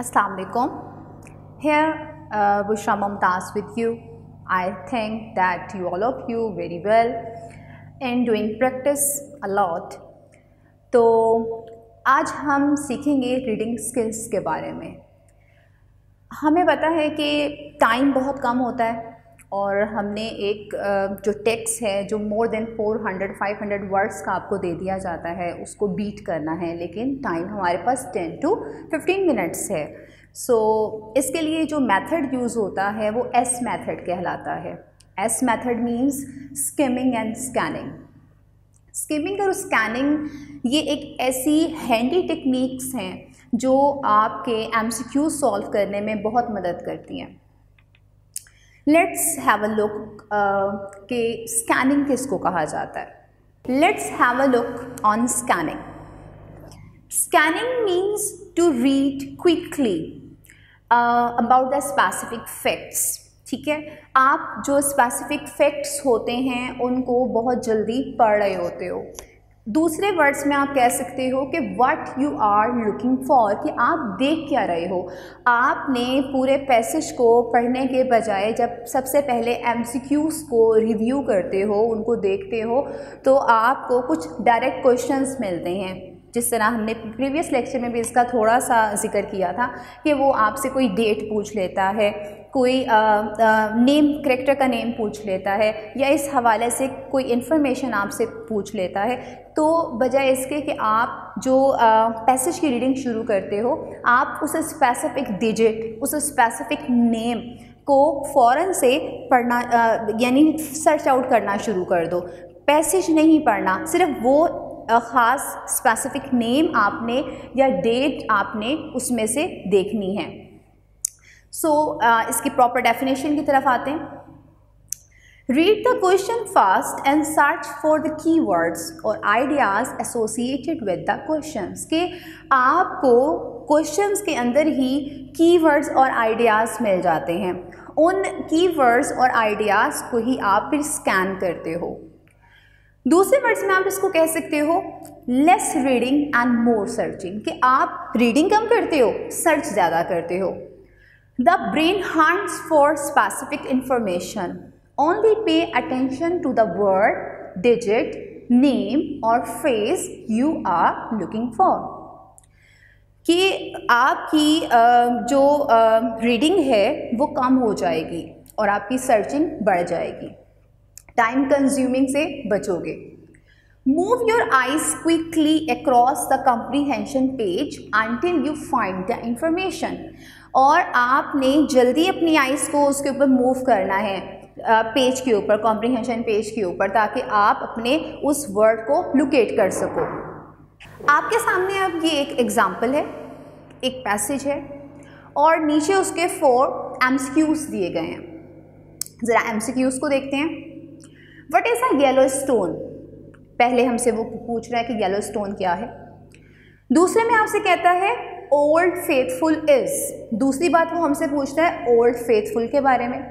Assalamu alaikum. Here Bushra Mumtaz with you. I think that you all of you very well and doing practice a lot. तो आज हम सीखेंगे reading skills के बारे में। हमें पता है कि टाइम बहुत कम होता है और हमने एक जो टेक्स्ट है जो मोर देन 400-500 वर्ड्स का आपको दे दिया जाता है उसको बीट करना है, लेकिन टाइम हमारे पास 10 to 15 मिनट्स है। इसके लिए जो मेथड यूज़ होता है वो एस मेथड कहलाता है। S method means skimming and scanning. Skimming और स्कैनिंग ये एक ऐसी हैंडी टेक्निक्स हैं जो आपके एमसीक्यू सॉल्व करने में बहुत मदद करती हैं। लेट्स हैव अ लुक कि स्कैनिंग किसको कहा जाता है। Let's have a look on scanning. Scanning means to read quickly about the specific facts. ठीक है, आप जो स्पेसिफिक फैक्ट्स होते हैं उनको बहुत जल्दी पढ़ रहे होते हो। दूसरे वर्ड्स में आप कह सकते हो कि what you are looking for, कि आप देख क्या रहे हो। आपने पूरे पैसेज को पढ़ने के बजाय जब सबसे पहले एमसीक्यूज़ को रिव्यू करते हो, उनको देखते हो, तो आपको कुछ डायरेक्ट क्वेश्चंस मिलते हैं। जिस तरह हमने प्रीवियस लेक्चर में भी इसका थोड़ा सा जिक्र किया था कि वो आपसे कोई डेट पूछ लेता है, कोई नेम, करेक्टर का नेम पूछ लेता है, या इस हवाले से कोई इन्फॉर्मेशन आपसे पूछ लेता है। तो बजाय इसके कि आप जो पैसेज की रीडिंग शुरू करते हो, आप उस स्पेसिफिक डिजिट, उस स्पेसिफिक नेम को फ़ौरन से पढ़ना यानी सर्च आउट करना शुरू कर दो। पैसेज नहीं पढ़ना, सिर्फ वो ख़ास स्पेसिफिक नेम आपने या डेट आपने उसमें से देखनी है। इसकी प्रॉपर डेफिनेशन की तरफ आते हैं। Read the question fast and search for the keywords और ideas associated with the questions, के आपको क्वेश्चंस के अंदर ही कीवर्ड्स और आइडियाज़ मिल जाते हैं। उन कीवर्ड्स और आइडियाज़ को ही आप फिर स्कैन करते हो। दूसरे वर्ड्स में आप इसको कह सकते हो less reading and more searching, कि आप रीडिंग कम करते हो, सर्च ज़्यादा करते हो। The brain hunts for specific information, only pay attention to the word, digit, name और phrase you are looking for, कि आपकी जो रीडिंग है वो कम हो जाएगी और आपकी सर्चिंग बढ़ जाएगी, टाइम कंज्यूमिंग से बचोगे। Move your eyes quickly across the comprehension page until you find the information, और आपने जल्दी अपनी आइज को उसके ऊपर मूव करना है, पेज के ऊपर, कॉम्प्रीहेंशन पेज के ऊपर, ताकि आप अपने उस वर्ड को लोकेट कर सको। आपके सामने अब ये एक एग्जाम्पल है, एक पैसेज है और नीचे उसके 4 एमसीक्यूज दिए गए हैं। ज़रा एमसीक्यूज को देखते हैं। What is a Yellowstone? पहले हमसे वो पूछ रहा है कि येलो स्टोन क्या है। दूसरे में आपसे कहता है ओल्ड फेथफुल इज, दूसरी बात वो हमसे पूछता है ओल्ड फेथफुल के बारे में।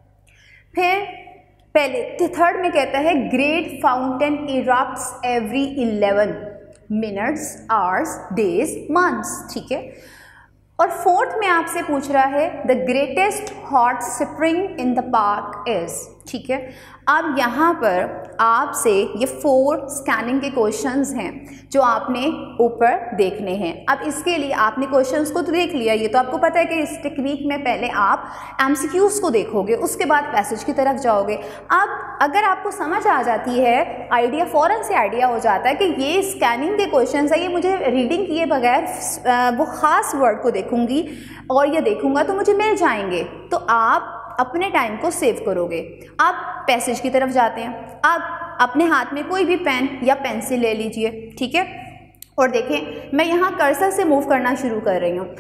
फिर पहले थर्ड में कहता है Great Fountain erupts every 11 minutes, hours, days, months. ठीक है, और फोर्थ में आपसे पूछ रहा है the greatest hot spring in the park is. ठीक है, अब यहाँ पर आपसे ये 4 स्कैनिंग के क्वेश्चंस हैं जो आपने ऊपर देखने हैं। अब इसके लिए आपने क्वेश्चंस को तो देख लिया, ये तो आपको पता है कि इस टेक्निक में पहले आप एमसीक्यूज़ को देखोगे, उसके बाद पैसेज की तरफ जाओगे। अब अगर आपको समझ आ जाती है, आइडिया फ़ौरन से आइडिया हो जाता है कि ये स्कैनिंग के क्वेश्चंस है, ये मुझे रीडिंग किए बगैर वो ख़ास वर्ड को देखूँगी और ये देखूँगा तो मुझे मिल जाएंगे, तो आप अपने टाइम को सेव करोगे। अब पैसेज की तरफ जाते हैं। अब अपने हाथ में कोई भी पेन या पेंसिल ले लीजिए। ठीक है, और देखें मैं यहाँ कर्सर से मूव करना शुरू कर रही हूँ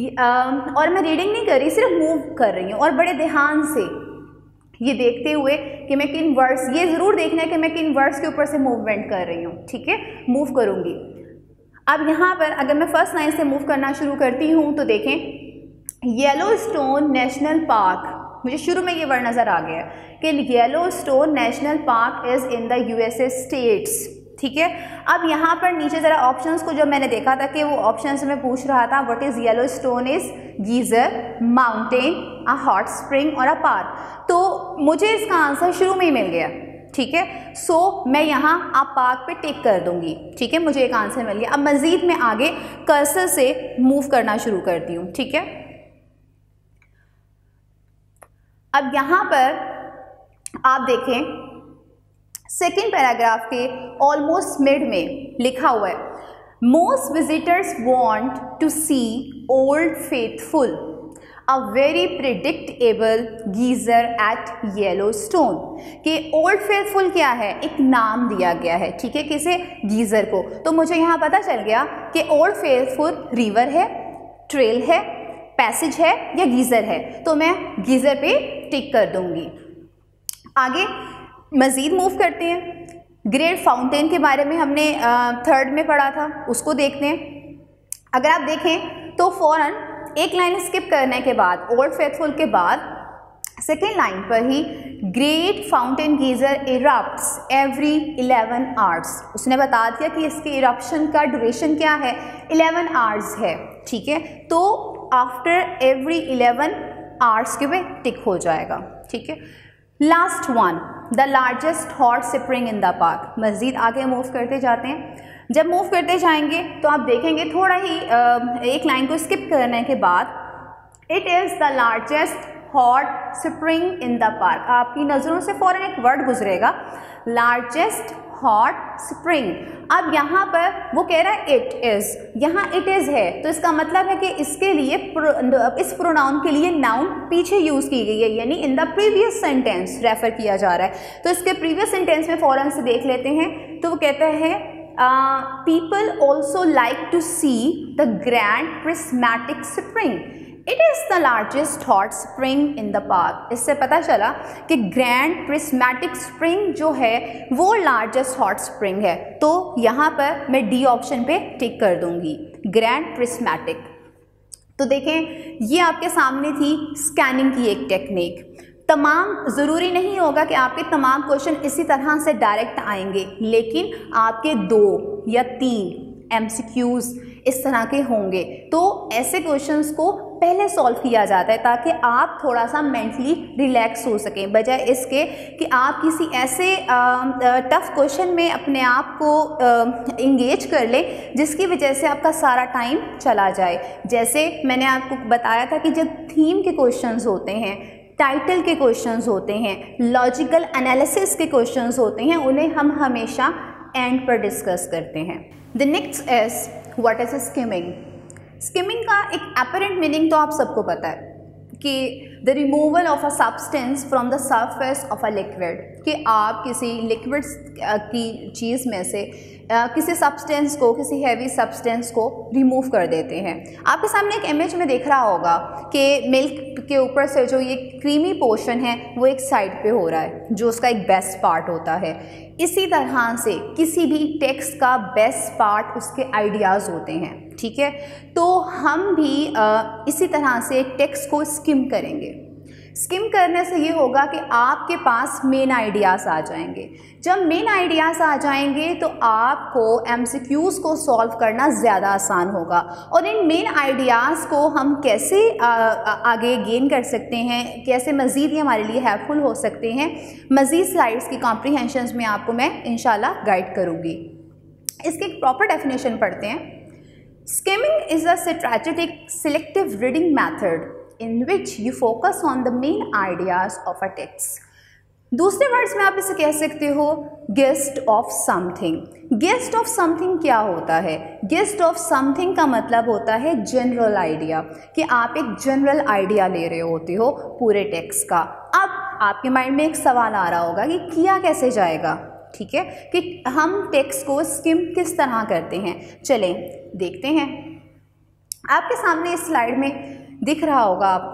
और मैं रीडिंग नहीं कर रही, सिर्फ मूव कर रही हूँ, और बड़े ध्यान से ये देखते हुए कि मैं किन वर्ड्स, ये ज़रूर देखना है कि मैं किन वर्ड्स के ऊपर से मूवमेंट कर रही हूँ। ठीक है, मूव करूँगी। अब यहाँ पर अगर मैं फर्स्ट लाइन से मूव करना शुरू करती हूँ तो देखें येलो स्टोन नेशनल पार्क, मुझे शुरू में ये वर्ड नज़र आ गया कि Yellowstone national park is in the USA states. ठीक है। अब यहाँ पर नीचे ज़रा ऑप्शंस को जब मैंने देखा था कि वो ऑप्शंस में पूछ रहा था what is Yellowstone is geyser, mountain, a hot spring और अ पार्क, तो मुझे इसका आंसर शुरू में ही मिल गया, ठीक है। सो मैं यहाँ आप पार्क पे टिक कर दूंगी, ठीक है, मुझे एक आंसर मिल गया। अब मज़ीद मैं आगे कर्सर से मूव करना शुरू करती हूँ, ठीक है। अब यहाँ पर आप देखें सेकेंड पैराग्राफ के ऑलमोस्ट मिड में लिखा हुआ है most visitors want to see Old Faithful, a very predictable geyser at Yellowstone. कि ओल्ड फेथफुल क्या है, एक नाम दिया गया है, ठीक है, किसे, गीज़र को। तो मुझे यहाँ पता चल गया कि ओल्ड फेथफुल रिवर है, ट्रेल है, पैसेज है या गीज़र है, तो मैं गीज़र पे टिक कर दूंगी। आगे मज़ीद मूव करते हैं। ग्रेट फाउंटेन के बारे में हमने थर्ड में पढ़ा था, उसको देखते हैं। अगर आप देखें तो फ़ौरन एक लाइन स्किप करने के बाद ओल्ड फेथफुल के बाद सेकेंड लाइन पर ही Great Fountain geyser erupts every 11 hours, उसने बता दिया कि इसके इरप्शन का ड्यूरेशन क्या है, 11 आवर्स है, ठीक है। तो आफ्टर एवरी 11 आवर्स के वे टिक हो जाएगा, ठीक है। Last one, the largest hot spring in the park. मज़ीद आगे मूव करते जाते हैं। जब मूव करते जाएंगे तो आप देखेंगे थोड़ा ही एक लाइन को स्किप करने के बाद it is the largest hot spring in the park. आपकी नज़रों से फ़ौरन एक वर्ड गुजरेगा, लार्जेस्ट हॉट स्प्रिंग। अब यहाँ पर वो कह रहा है इट इज़, यहाँ इट इज़ है, तो इसका मतलब है कि इसके लिए इस प्रोनाउन के लिए नाउन पीछे यूज़ की गई है, यानी in the previous sentence refer किया जा रहा है। तो इसके प्रीवियस सेंटेंस में फ़ौरन से देख लेते हैं। तो वो कहता है people also like to see the Grand Prismatic Spring, it is the largest hot spring in the park. इससे पता चला कि ग्रैंड प्रिस्मैटिक स्प्रिंग जो है वो लार्जेस्ट हॉट स्प्रिंग है। तो यहाँ पर मैं डी ऑप्शन पे टिक कर दूंगी, ग्रैंड प्रिस्मैटिक। तो देखें ये आपके सामने थी स्कैनिंग की एक टेक्निक। तमाम ज़रूरी नहीं होगा कि आपके तमाम क्वेश्चन इसी तरह से डायरेक्ट आएंगे, लेकिन आपके 2 या 3 MCQs इस तरह के होंगे। तो ऐसे क्वेश्चंस को पहले सॉल्व किया जाता है ताकि आप थोड़ा सा मेंटली रिलैक्स हो सकें, बजाय इसके कि आप किसी ऐसे टफ क्वेश्चन में अपने आप को इंगेज कर लें जिसकी वजह से आपका सारा टाइम चला जाए। जैसे मैंने आपको बताया था कि जब थीम के क्वेश्चंस होते हैं, टाइटल के क्वेश्चंस होते हैं, लॉजिकल एनालिसिस के क्वेश्चंस होते हैं, उन्हें हम हमेशा एंड पर डिस्कस करते हैं। The next is what is skimming. Skimming का एक अपरेंट मीनिंग तो आप सबको पता है कि the removal of a substance from the surface of a liquid, कि आप किसी लिक्विड की चीज़ में से किसी सब्सटेंस को, किसी हैवी सब्सटेंस को रिमूव कर देते हैं। आपके सामने एक इमेज में देख रहा होगा कि मिल्क के ऊपर से जो ये क्रीमी पोर्शन है वो एक साइड पे हो रहा है, जो उसका एक बेस्ट पार्ट होता है। इसी तरह से किसी भी टेक्स्ट का बेस्ट पार्ट उसके आइडियाज़ होते हैं, ठीक है। तो हम भी इसी तरह से टेक्स्ट को स्किम करेंगे। स्किम करने से ये होगा कि आपके पास मेन आइडियाज़ आ जाएंगे। जब मेन आइडियाज़ आ जाएंगे तो आपको MCQs को सॉल्व करना ज़्यादा आसान होगा। और इन मेन आइडियाज़ को हम कैसे आगे गेन कर सकते हैं, कैसे मज़ीद ये हमारे लिए हेल्पफुल हो सकते हैं, मज़ीद स्लाइड्स की कॉम्प्रीहेंशंस में आपको मैं इंशाल्लाह गाइड करूँगी। इसकी एक प्रॉपर डेफिनेशन पढ़ते हैं। Skimming is a strategic selective reading method in which you focus on the main ideas of a text। दूसरे वर्ड्स में आप इसे कह सकते हो gist of something. Gist of something क्या होता है? गेस्ट ऑफ समथिंग का मतलब होता है जनरल आइडिया, कि आप एक जनरल आइडिया ले रहे होते हो पूरे टेक्स्ट का। अब आपके माइंड में एक सवाल आ रहा होगा कि किया कैसे जाएगा, ठीक है, कि हम टेक्स्ट को स्किम किस तरह करते हैं। चलें देखते हैं। आपके सामने इस स्लाइड में दिख रहा होगा आपको,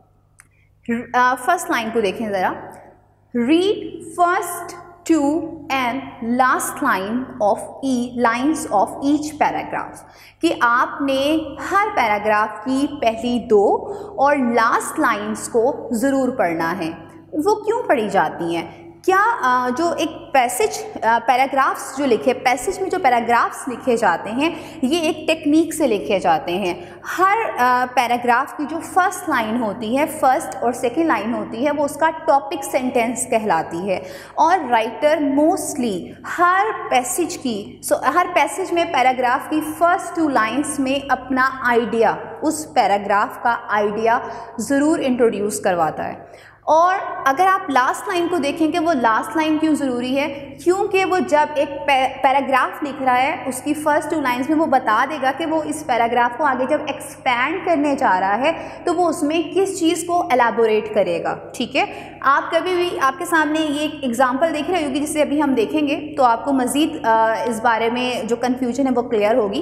फर्स्ट लाइन को देखें ज़रा। Read first 2 and last line of lines of each paragraph, कि आपने हर पैराग्राफ की पहली 2 और लास्ट लाइन्स को ज़रूर पढ़ना है। वो क्यों पढ़ी जाती हैं? क्या जो एक पैराग्राफ्स जो लिखे, पैसेज में जो पैराग्राफ्स लिखे जाते हैं ये एक टेक्निक से लिखे जाते हैं। हर पैराग्राफ की जो फर्स्ट लाइन होती है, फर्स्ट और सेकेंड लाइन होती है, वो उसका टॉपिक सेंटेंस कहलाती है। और राइटर मोस्टली हर पैसेज में पैराग्राफ की फर्स्ट 2 लाइन्स में अपना आइडिया, उस पैराग्राफ का आइडिया ज़रूर इंट्रोड्यूस करवाता है। और अगर आप लास्ट लाइन को देखेंगे, वो लास्ट लाइन क्यों ज़रूरी है? क्योंकि वो जब एक पैराग्राफ लिख रहा है उसकी फर्स्ट 2 लाइन्स में वो बता देगा कि वो इस पैराग्राफ को आगे जब एक्सपैंड करने जा रहा है तो वो उसमें किस चीज़ को एलैबोरेट करेगा। ठीक है, आप कभी भी आपके सामने ये एक एग्जांपल देख रहे होगी जिसे अभी हम देखेंगे तो आपको मज़ीद इस बारे में जो कन्फ्यूजन है वो क्लियर होगी।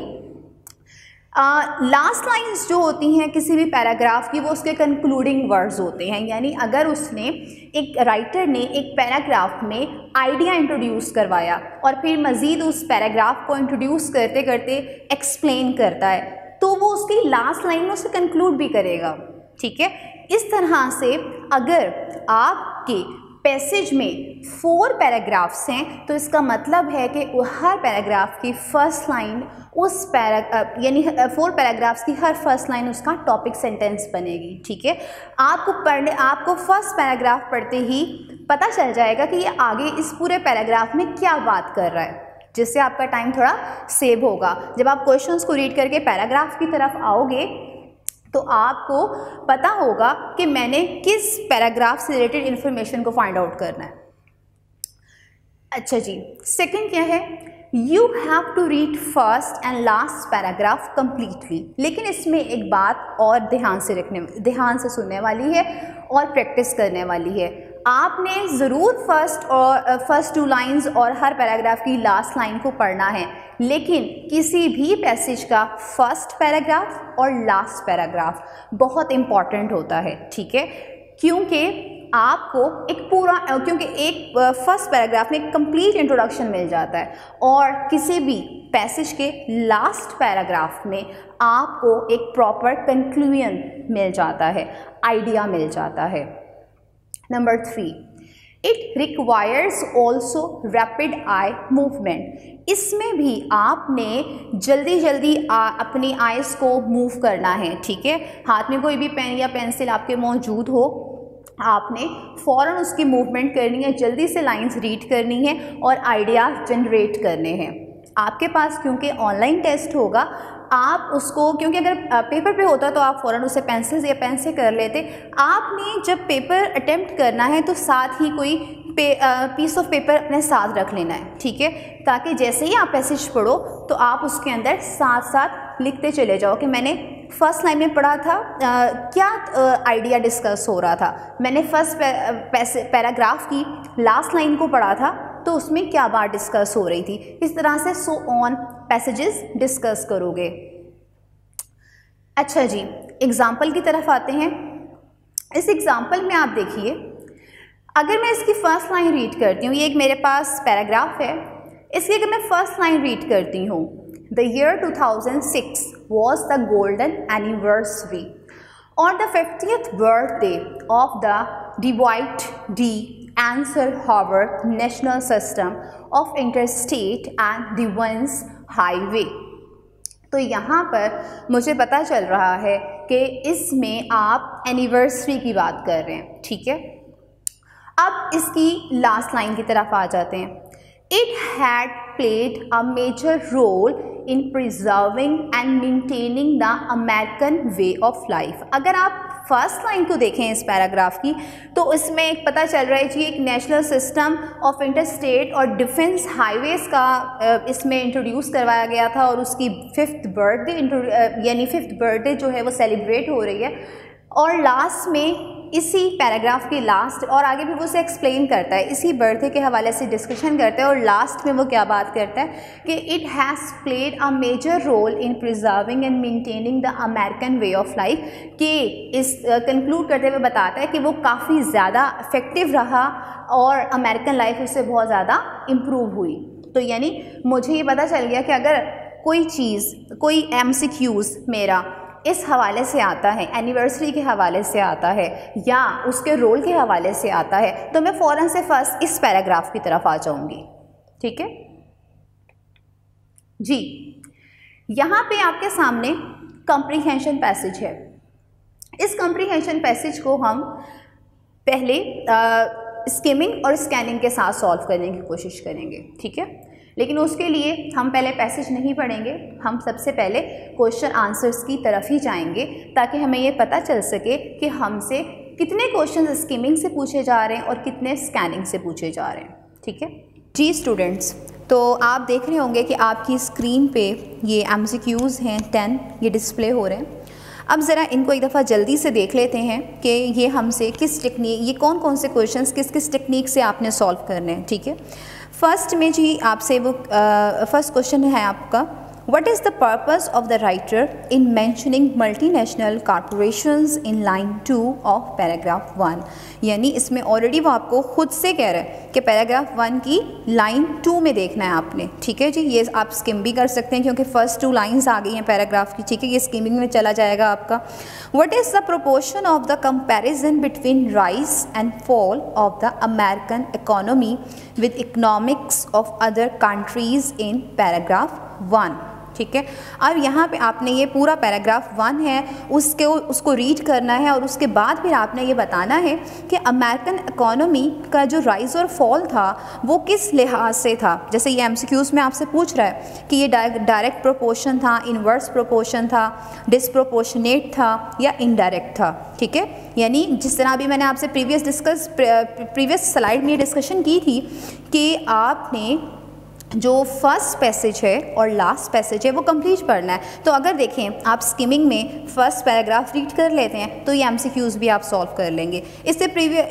लास्ट लाइन्स जो होती हैं किसी भी पैराग्राफ की, वो उसके कंक्लूडिंग वर्ड्स होते हैं। यानी अगर उसने, एक राइटर ने एक पैराग्राफ में आइडिया इंट्रोड्यूस करवाया और फिर मज़ीद उस पैराग्राफ को इंट्रोड्यूस करते करते एक्सप्लेन करता है, तो वो उसकी लास्ट लाइन में उसे कंक्लूड भी करेगा। ठीक है, इस तरह से अगर आपके पैसेज में 4 पैराग्राफ्स हैं तो इसका मतलब है कि हर पैराग्राफ की फर्स्ट लाइन उस यानी 4 पैराग्राफ्स की हर फर्स्ट लाइन उसका टॉपिक सेंटेंस बनेगी। ठीक है, आपको फर्स्ट पैराग्राफ पढ़ते ही पता चल जाएगा कि ये आगे इस पूरे पैराग्राफ में क्या बात कर रहा है, जिससे आपका टाइम थोड़ा सेव होगा। जब आप क्वेश्चंस को रीड करके पैराग्राफ की तरफ आओगे तो आपको पता होगा कि मैंने किस पैराग्राफ से रिलेटेड इन्फॉर्मेशन को फाइंड आउट करना है। अच्छा जी, सेकंड क्या है? You have to read first and last paragraph completely. लेकिन इसमें एक बात और ध्यान से सुनने वाली है और प्रैक्टिस करने वाली है। आपने ज़रूर फर्स्ट 2 लाइंस और हर पैराग्राफ की लास्ट लाइन को पढ़ना है, लेकिन किसी भी पैसेज का फर्स्ट पैराग्राफ और लास्ट पैराग्राफ बहुत इम्पॉर्टेंट होता है। ठीक है, क्योंकि एक फर्स्ट पैराग्राफ में कंप्लीट इंट्रोडक्शन मिल जाता है और किसी भी पैसेज के लास्ट पैराग्राफ में आपको एक प्रॉपर कंक्लूजन मिल जाता है, आइडिया मिल जाता है। Number 3, it requires also rapid eye movement. इसमें भी आपने जल्दी अपनी आइज़ को मूव करना है। ठीक है, हाथ में कोई भी पेन या पेंसिल आपके मौजूद हो, आपने फ़ौरन उसकी मूवमेंट करनी है, जल्दी से लाइंस रीड करनी है और आइडिया जनरेट करने हैं। आपके पास क्योंकि ऑनलाइन टेस्ट होगा, आप उसको, क्योंकि अगर पेपर पे होता तो आप फ़ौरन उसे पेंसिल या पेन से कर लेते। आपने जब पेपर अटेम्प्ट करना है तो साथ ही कोई पीस ऑफ पेपर अपने साथ रख लेना है। ठीक है, ताकि जैसे ही आप पैसेज पढ़ो तो आप उसके अंदर साथ साथ लिखते चले जाओ कि मैंने फर्स्ट लाइन में पढ़ा था, क्या आइडिया डिस्कस हो रहा था, मैंने फर्स्ट पैराग्राफ की लास्ट लाइन को पढ़ा था तो उसमें क्या बात डिस्कस हो रही थी। इस तरह से सो ऑन पैसेजेस डिस्कस करोगे। अच्छा जी, एग्जाम्पल की तरफ आते हैं। इस एग्जाम्पल में आप देखिए, अगर मैं इसकी फर्स्ट लाइन रीड करती हूँ, ये एक मेरे पास पैराग्राफ है, इसकी अगर मैं फर्स्ट लाइन रीड करती हूँ, the year 2006 was the golden anniversary on the 50th birthday of the Dwight D. Eisenhower National System of Interstate and Defense Highway। तो यहाँ पर मुझे पता चल रहा है कि इसमें आप एनिवर्सरी की बात कर रहे हैं। ठीक है, अब इसकी लास्ट लाइन की तरफ आ जाते हैं। It had played a major role in preserving and maintaining the American way of life। अगर आप फर्स्ट लाइन को देखें इस पैराग्राफ की तो इसमें एक पता चल रहा है कि एक नेशनल सिस्टम ऑफ इंटरस्टेट और डिफेंस हाईवेज़ का इसमें इंट्रोड्यूस करवाया गया था और उसकी 5th बर्थडे जो है वो सेलिब्रेट हो रही है। और लास्ट में इसी पैराग्राफ के लास्ट, और आगे भी वो उसे एक्सप्लेन करता है, इसी बर्थडे के हवाले से डिस्कशन करता है और लास्ट में वो क्या बात करता है कि it has played a major role in preserving and maintaining the American way of life. कि इस कंक्लूड करते हुए बताता है कि वो काफ़ी ज़्यादा इफेक्टिव रहा और अमेरिकन लाइफ उससे बहुत ज़्यादा इम्प्रूव हुई। तो यानी मुझे ये पता चल गया कि अगर कोई चीज़, कोई MCQs मेरा इस हवाले से आता है, एनिवर्सरी के हवाले से आता है या उसके रोल के हवाले से आता है, तो मैं फ़ौरन से फर्स्ट इस पैराग्राफ की तरफ आ जाऊंगी। ठीक है जी। यहाँ पे आपके सामने कॉम्प्रिहेंशन पैसेज है। इस कॉम्प्रिहेंशन पैसेज को हम पहले स्किमिंग और स्कैनिंग के साथ सॉल्व करने की कोशिश करेंगे। ठीक है, लेकिन उसके लिए हम पहले पैसेज नहीं पढ़ेंगे, हम सबसे पहले क्वेश्चन आंसर्स की तरफ ही जाएंगे ताकि हमें ये पता चल सके कि हमसे कितने क्वेश्चन स्किमिंग से पूछे जा रहे हैं और कितने स्कैनिंग से पूछे जा रहे हैं। ठीक है जी स्टूडेंट्स, तो आप देख रहे होंगे कि आपकी स्क्रीन पे ये MCQs हैं 10, ये डिस्प्ले हो रहे हैं। अब ज़रा इनको एक दफ़ा जल्दी से देख लेते हैं कि ये हमसे किस टेक्निक, ये कौन कौन से क्वेश्चंस किस किस टेक्निक से आपने सॉल्व करने हैं। ठीक है, फर्स्ट में जी आपसे वो फर्स्ट क्वेश्चन है आपका, what is the purpose of the writer in mentioning multinational corporations in line 2 of paragraph 1। यानी इसमें ऑलरेडी वो आपको खुद से कह रहा है कि पैराग्राफ 1 की लाइन 2 में देखना है आपने। ठीक है जी, ये आप स्किम भी कर सकते हैं क्योंकि फर्स्ट 2 लाइंस आ गई हैं पैराग्राफ की। ठीक है, ये स्किमिंग में चला जाएगा आपका। What is the proportion of the comparison between rise and fall of the American economy with economics of other countries in paragraph 1। ठीक है, अब यहाँ पे आपने ये पूरा पैराग्राफ 1 है उसको रीड करना है और उसके बाद फिर आपने ये बताना है कि अमेरिकन इकोनॉमी का जो राइज और फॉल था वो किस लिहाज से था। जैसे ये MCQs में आपसे पूछ रहा है कि ये डायरेक्ट प्रोपोर्शन था, इनवर्स प्रोपोर्शन था, डिसप्रोपोर्शनेट था या इनडायरेक्ट था। ठीक है, यानी जिस तरह अभी मैंने आपसे प्रीवियस स्लाइड में ये डिस्कशन की थी कि आपने जो फर्स्ट पैसेज है और लास्ट पैसेज है वो कंप्लीट पढ़ना है। तो अगर देखें आप स्किमिंग में फर्स्ट पैराग्राफ रीड कर लेते हैं तो ये MCQs भी आप सॉल्व कर लेंगे। इससे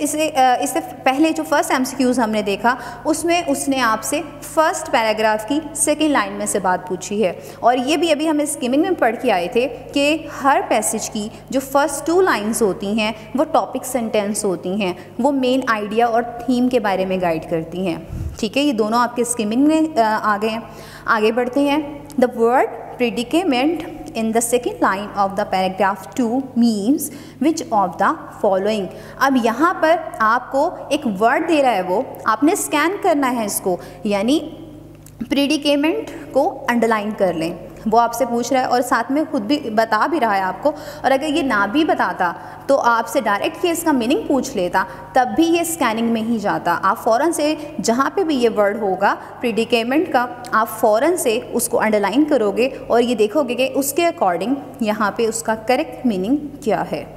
पहले जो फर्स्ट MCQs हमने देखा उसमें उसने आपसे फर्स्ट पैराग्राफ की सेकेंड लाइन में से बात पूछी है, और ये भी अभी हम स्किमिंग में पढ़ के आए थे कि हर पैसेज की जो फर्स्ट 2 लाइन्स होती हैं वो टॉपिक सेंटेंस होती हैं, वो मेन आइडिया और थीम के बारे में गाइड करती हैं। ठीक है, ये दोनों आपके स्किमिंग में आ गए हैं। आगे बढ़ते हैं। The word predicament in the second line of the paragraph 2 means which of the following. अब यहाँ पर आपको एक वर्ड दे रहा है, वो आपने स्कैन करना है इसको, यानी प्रेडिकेमेंट को अंडरलाइन कर लें, वो आपसे पूछ रहा है और साथ में खुद भी बता भी रहा है आपको। और अगर ये ना भी बताता तो आपसे डायरेक्ट ये इसका मीनिंग पूछ लेता, तब भी ये स्कैनिंग में ही जाता। आप फ़ौरन से जहाँ पे भी ये वर्ड होगा प्रेडिकेमेंट का, आप फ़ौरन से उसको अंडरलाइन करोगे और ये देखोगे कि उसके अकॉर्डिंग यहाँ पे उसका करेक्ट मीनिंग क्या है।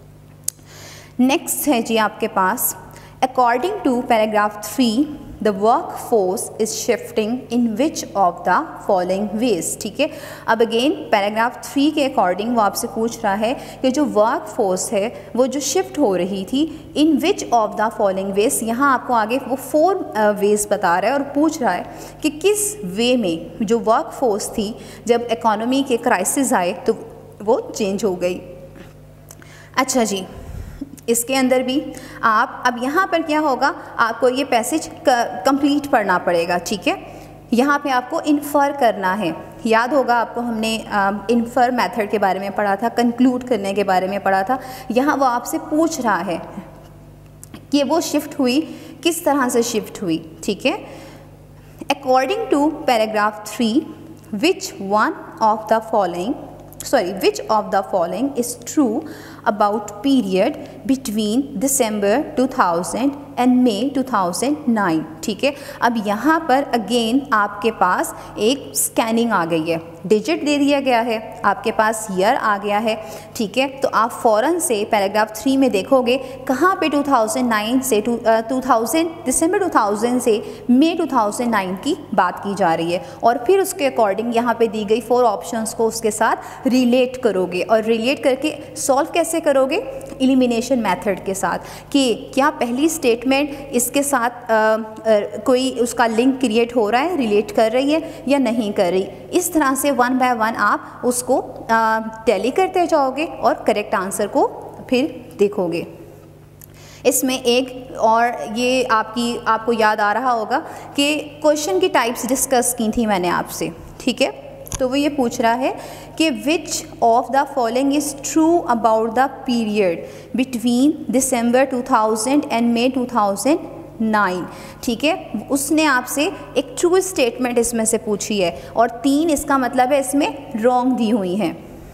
नेक्स्ट है जी आपके पास, according to paragraph 3 the work force is shifting in which of the following ways. ठीक है, अब अगेन पैराग्राफ 3 के अकॉर्डिंग वो आपसे पूछ रहा है कि जो वर्क फोर्स है वो जो शिफ्ट हो रही थी in which of the following ways. यहाँ आपको आगे वो 4 वेज बता रहा है और पूछ रहा है कि किस वे में जो वर्क फोर्स थी जब इकोनॉमी के क्राइसिस आए तो वो चेंज हो गई। अच्छा जी, इसके अंदर भी आप अब यहाँ पर क्या होगा, आपको ये पैसेज कंप्लीट पढ़ना पड़ेगा। ठीक है, यहाँ पे आपको इन्फर करना है। याद होगा आपको हमने इन्फर मेथड के बारे में पढ़ा था, कंक्लूड करने के बारे में पढ़ा था। यहाँ वो आपसे पूछ रहा है कि वो शिफ्ट हुई किस तरह से शिफ्ट हुई। ठीक है, according to paragraph 3 which of the following is true about period between December 2000 and May 2009। ठीक है, अब यहाँ पर अगेन आपके पास एक स्कैनिंग आ गई है, डिजिट दे दिया गया है, आपके पास ईयर आ गया है। ठीक है, तो आप फ़ौरन से पैराग्राफ 3 में देखोगे कहाँ पे 2009 से दिसंबर 2000 से मई 2009 की बात की जा रही है, और फिर उसके अकॉर्डिंग यहाँ पे दी गई 4 ऑप्शंस को उसके साथ रिलेट करोगे, और रिलेट करके सॉल्व कैसे करोगे, एलिमिनेशन मेथड के साथ, कि क्या पहली स्टेटमेंट इसके साथ कोई उसका लिंक क्रिएट हो रहा है, रिलेट कर रही है या नहीं कर रही। इस तरह से 1 बाय 1 आप उसको टैली करते जाओगे और करेक्ट आंसर को फिर देखोगे। इसमें एक और ये आपको याद आ रहा होगा कि क्वेश्चन की टाइप्स डिस्कस की थी मैंने आपसे। ठीक है, तो वो ये पूछ रहा है कि which of the following is true about the period between December 2000 and May 2009। ठीक है, उसने आपसे एक ट्रू स्टेटमेंट इसमें से पूछी है और 3 इसका मतलब है इसमें रॉन्ग दी हुई हैं।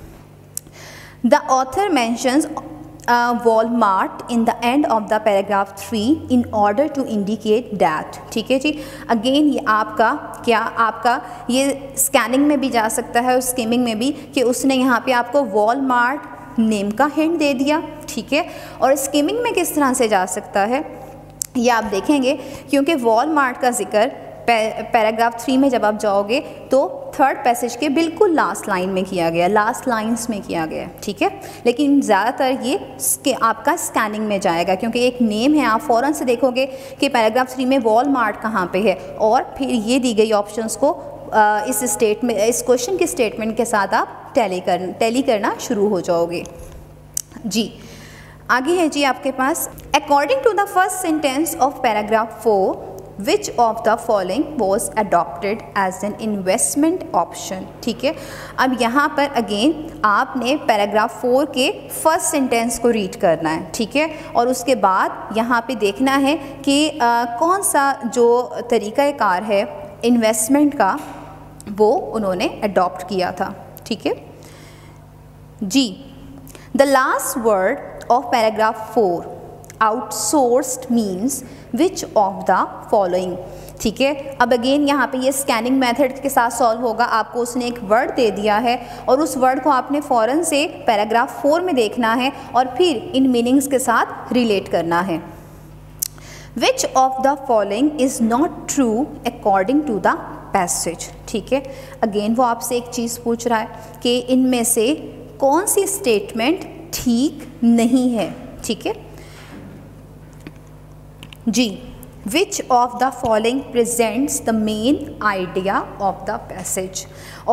The author mentions Walmart in the end of the paragraph 3 in order to indicate that। ठीक है जी, अगेन ये आपका ये स्कैनिंग में भी जा सकता है और स्किमिंग में भी, कि उसने यहाँ पे आपको Walmart नेम का हिंट दे दिया। ठीक है, और स्किमिंग में किस तरह से जा सकता है ये आप देखेंगे, क्योंकि Walmart का जिक्र पैराग्राफ 3 में जब आप जाओगे तो 3rd पैसेज के बिल्कुल लास्ट लाइन में किया गया, लास्ट लाइंस में किया गया। ठीक है, लेकिन ज़्यादातर ये आपका स्कैनिंग में जाएगा, क्योंकि एक नेम है, आप फ़ौरन से देखोगे कि पैराग्राफ 3 में Walmart कहाँ पे है, और फिर ये दी गई ऑप्शंस को इस क्वेश्चन के स्टेटमेंट के साथ आप टैली करना शुरू हो जाओगे जी। आगे है जी आपके पास, according to the first sentence of paragraph 4 which of the following was adopted as an investment option. ठीक है, अब यहाँ पर अगेन आपने पैराग्राफ 4 के फर्स्ट सेंटेंस को रीड करना है। ठीक है, और उसके बाद यहाँ पे देखना है कि कौन सा जो तरीक़ाकार है इन्वेस्टमेंट का वो उन्होंने अडॉप्ट किया था। ठीक है जी, the last word of paragraph 4 outsourced means which of the following. ठीक है, अब अगेन यहाँ पे ये स्कैनिंग मेथड के साथ सॉल्व होगा। आपको उसने एक वर्ड दे दिया है और उस वर्ड को आपने फ़ौरन से पैराग्राफ 4 में देखना है और फिर इन मीनिंग्स के साथ रिलेट करना है। Which of the following is not true according to the passage. ठीक है, अगेन वो आपसे एक चीज़ पूछ रहा है कि इनमें से कौन सी स्टेटमेंट ठीक नहीं है। ठीक है जी, which of the following presents the main idea of the passage.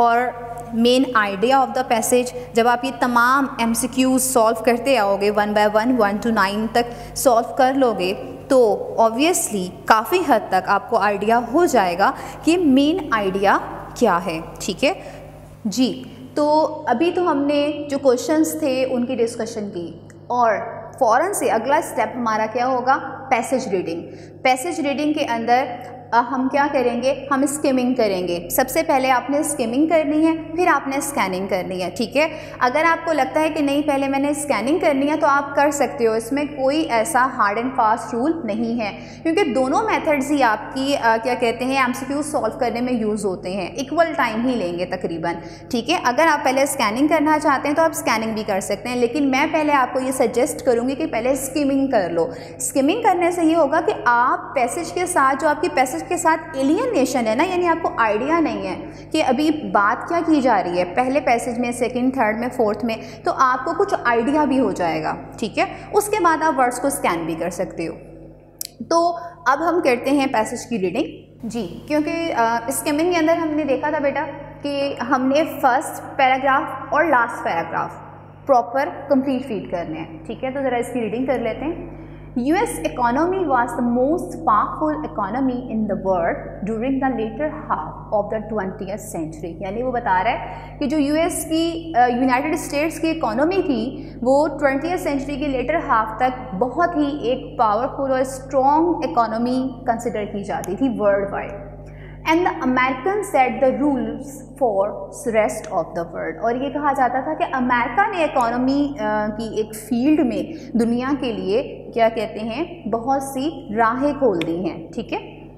और main idea of the passage, जब आप ये तमाम MCQs सॉल्व करते आओगे 1 by 1 1 to 9 तक सॉल्व कर लोगे तो ऑब्वियसली काफ़ी हद तक आपको आइडिया हो जाएगा कि मेन आइडिया क्या है। ठीक है जी, तो अभी तो हमने जो क्वेश्चंस थे उनकी डिस्कशन की और फ़ौरन से अगला स्टेप हमारा क्या होगा, पैसेज रीडिंग। पैसेज रीडिंग के अंदर हम क्या करेंगे, हम स्किमिंग करेंगे। सबसे पहले आपने स्किमिंग करनी है, फिर आपने स्कैनिंग करनी है। ठीक है, अगर आपको लगता है कि नहीं पहले मैंने स्कैनिंग करनी है तो आप कर सकते हो, इसमें कोई ऐसा हार्ड एंड फास्ट रूल नहीं है, क्योंकि दोनों मेथड्स ही आपकी क्या कहते हैं MCQ सॉल्व करने में यूज़ होते हैं, इक्वल टाइम ही लेंगे तकरीबन। ठीक है, अगर आप पहले स्कैनिंग करना चाहते हैं तो आप स्कैनिंग भी कर सकते हैं, लेकिन मैं पहले आपको ये सजेस्ट करूँगी कि पहले स्किमिंग कर लो। स्किमिंग करने से ये होगा कि आप पैसेज के साथ, जो आपकी पैसेज के साथ एलियनेशन है ना, यानी आपको आइडिया नहीं है कि अभी बात क्या की जा रही है पहले पैसेज में, सेकंड, थर्ड में, फोर्थ में, तो आपको कुछ आइडिया भी हो जाएगा। ठीक है, उसके बाद आप वर्ड्स को स्कैन भी कर सकते हो। तो अब हम करते हैं पैसेज की रीडिंग जी, क्योंकि स्किमिंग के अंदर हमने देखा था बेटा कि हमने फर्स्ट पैराग्राफ और last paragraph proper complete read करने हैं। ठीक है, तो ज़रा इसकी रीडिंग कर लेते हैं। US economy was the most powerful economy in the world during the later half of the 20th century। यानी वो बता रहा है कि जो US की यूनाइटेड स्टेट्स की इकोनॉमी थी वो 20th सेंचुरी की लेटर हाफ तक बहुत ही एक पावरफुल और स्ट्रॉन्ग इकोनॉमी कंसिडर की जाती थी worldwide. And the American set the rules for rest of the world. और ये कहा जाता था कि अमेरिका ने इकोनॉमी की एक फील्ड में दुनिया के लिए क्या कहते हैं बहुत सी राहें खोल दी हैं। ठीक है,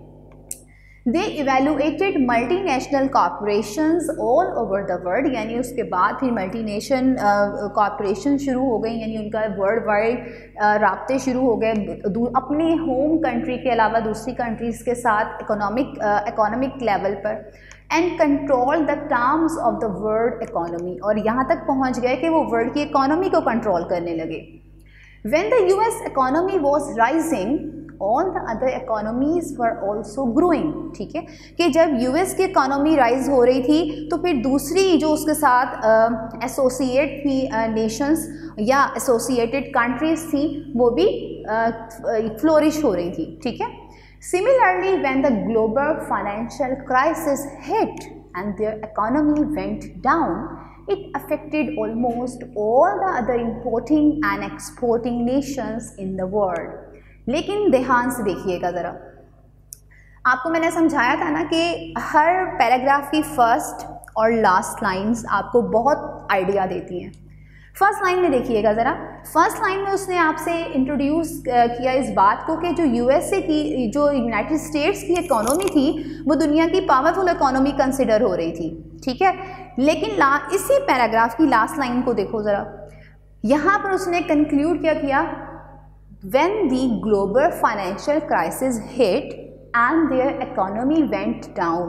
they evaluated multinational corporations all over the world, यानी उसके बाद फिर मल्टीनेशन कॉरपोरेशन शुरू हो गई, यानी उनका वर्ल्ड वाइड राब्ते शुरू हो गए अपने होम कंट्री के अलावा दूसरी कंट्रीज़ के साथ इकोनॉमिक लेवल पर। And control the terms of the world economy, और यहाँ तक पहुँच गए कि वो वर्ल्ड की इकोनॉमी को कंट्रोल करने लगे। When the US economy was rising, all the other economies were also growing। ठीक है, कि जब US की इकोनॉमी राइज हो रही थी तो फिर दूसरी जो उसके साथ एसोसिएट थी नेशंस या एसोसिएटेड कंट्रीज थी वो भी फ्लोरिश हो रही थी। ठीक है, similarly when the global financial crisis hit and their economy went down, it affected almost all the other importing and exporting nations in the world. लेकिन ध्यान से देखिएगा ज़रा, आपको मैंने समझाया था ना कि हर पैराग्राफ की फर्स्ट और लास्ट लाइंस आपको बहुत आइडिया देती हैं। फर्स्ट लाइन में देखिएगा ज़रा, फर्स्ट लाइन में उसने आपसे इंट्रोड्यूस किया इस बात को कि जो यूएसए की, जो यूनाइटेड स्टेट्स की इकोनॉमी थी वो दुनिया की पावरफुल इकोनॉमी कंसिडर हो रही थी, ठीक है। लेकिन इसी पैराग्राफ की लास्ट लाइन को देखो ज़रा, यहाँ पर उसने कंक्लूड क्या किया, when the global financial crisis hit and their economy went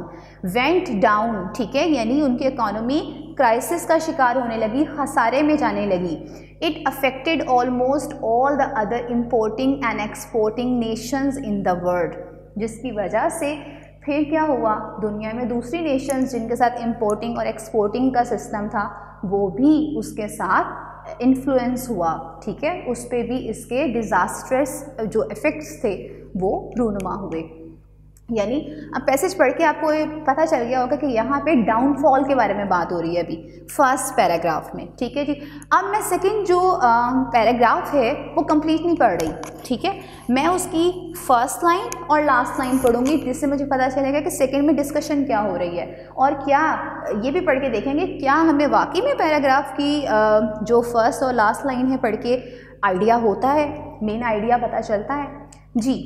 down, ठीक है, यानी उनकी इकोनॉमी क्राइसिस का शिकार होने लगी, खसारे में जाने लगी। It affected almost all the other importing and exporting nations in the world, जिसकी वजह से फिर क्या हुआ, दुनिया में दूसरी नेशंस जिनके साथ इम्पोर्टिंग और एक्सपोर्टिंग का सिस्टम था वो भी उसके साथ इन्फ्लुएंस हुआ, ठीक है, उस पर भी इसके डिज़ास्ट्रस जो इफ़ेक्ट्स थे वो रूनुमा हुए। यानी अब पैसेज पढ़ के आपको पता चल गया होगा कि यहाँ पे डाउनफॉल के बारे में बात हो रही है अभी फर्स्ट पैराग्राफ में, ठीक है जी। अब मैं सेकंड जो पैराग्राफ है वो कंप्लीट नहीं पढ़ रही, ठीक है, मैं उसकी फर्स्ट लाइन और लास्ट लाइन पढ़ूंगी, जिससे मुझे पता चलेगा कि सेकंड में डिस्कशन क्या हो रही है, और क्या ये भी पढ़ के देखेंगे क्या हमें वाकई में पैराग्राफ की जो फर्स्ट और लास्ट लाइन है पढ़ के आइडिया होता है, मेन आइडिया पता चलता है जी।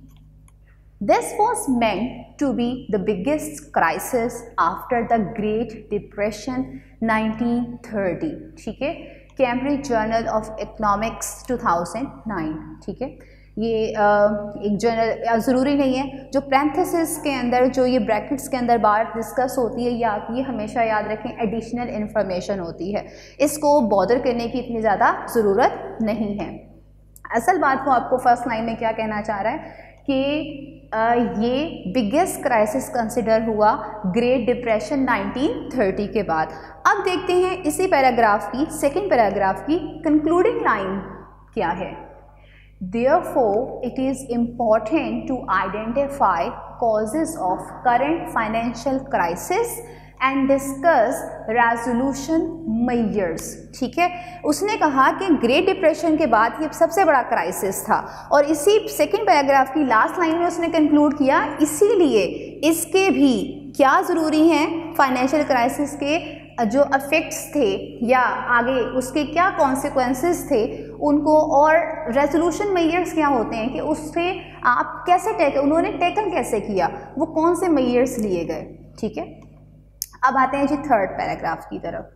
This was meant to be the biggest crisis after the Great Depression 1930, ठीक है, कैम्ब्रिज जर्नल ऑफ इकोनॉमिक्स 2009, ठीक है। ये एक जर्नल ज़रूरी नहीं है, जो पैरेंथेसिस के अंदर, जो ये ब्रैकेट्स के अंदर बात डिस्कस होती है, या ये हमेशा याद रखें एडिशनल इन्फॉर्मेशन होती है, इसको बॉदर करने की इतनी ज़्यादा ज़रूरत नहीं है। असल बात को आपको फर्स्ट लाइन में क्या कहना चाह रहा है कि ये बिगेस्ट क्राइसिस कंसिडर हुआ ग्रेट डिप्रेशन 1930 के बाद। अब देखते हैं इसी पैराग्राफ की, सेकंड पैराग्राफ की कंक्लूडिंग लाइन क्या है। Therefore, it is important to identify causes of current financial crisis and discuss resolution measures, ठीक है। उसने कहा कि ग्रेट डिप्रेशन के बाद ये सबसे बड़ा क्राइसिस था, और इसी सेकंड पैराग्राफ की लास्ट लाइन में उसने कंक्लूड किया, इसीलिए इसके भी क्या ज़रूरी हैं, फाइनेंशियल क्राइसिस के जो इफ़ेक्ट्स थे या आगे उसके क्या कॉन्सिक्वेंसेस थे उनको, और रेजोल्यूशन मेजर्स क्या होते हैं कि उससे आप कैसे उन्होंने टैकल कैसे किया, वो कौन से मेजर्स लिए गए, ठीक है। अब आते हैं जी थर्ड पैराग्राफ की तरफ,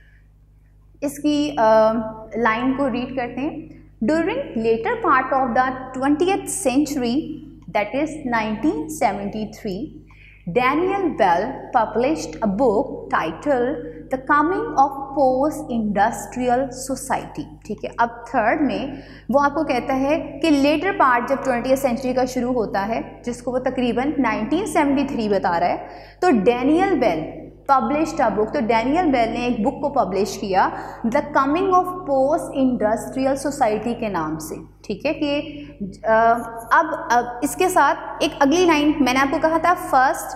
इसकी लाइन को रीड करते हैं। During later part of the 20th century, that is 1973, Daniel Bell published a book titled The Coming of Post-Industrial Society, ठीक है। अब थर्ड में वो आपको कहता है कि लेटर पार्ट जब 20th century का शुरू होता है, जिसको वो तकरीबन 1973 बता रहा है, तो Daniel Bell published a book, तो डैनियल बेल ने एक बुक को पब्लिश किया the coming of post industrial society के नाम से, ठीक है। कि अब इसके साथ एक अगली लाइन, मैंने आपको कहा था फर्स्ट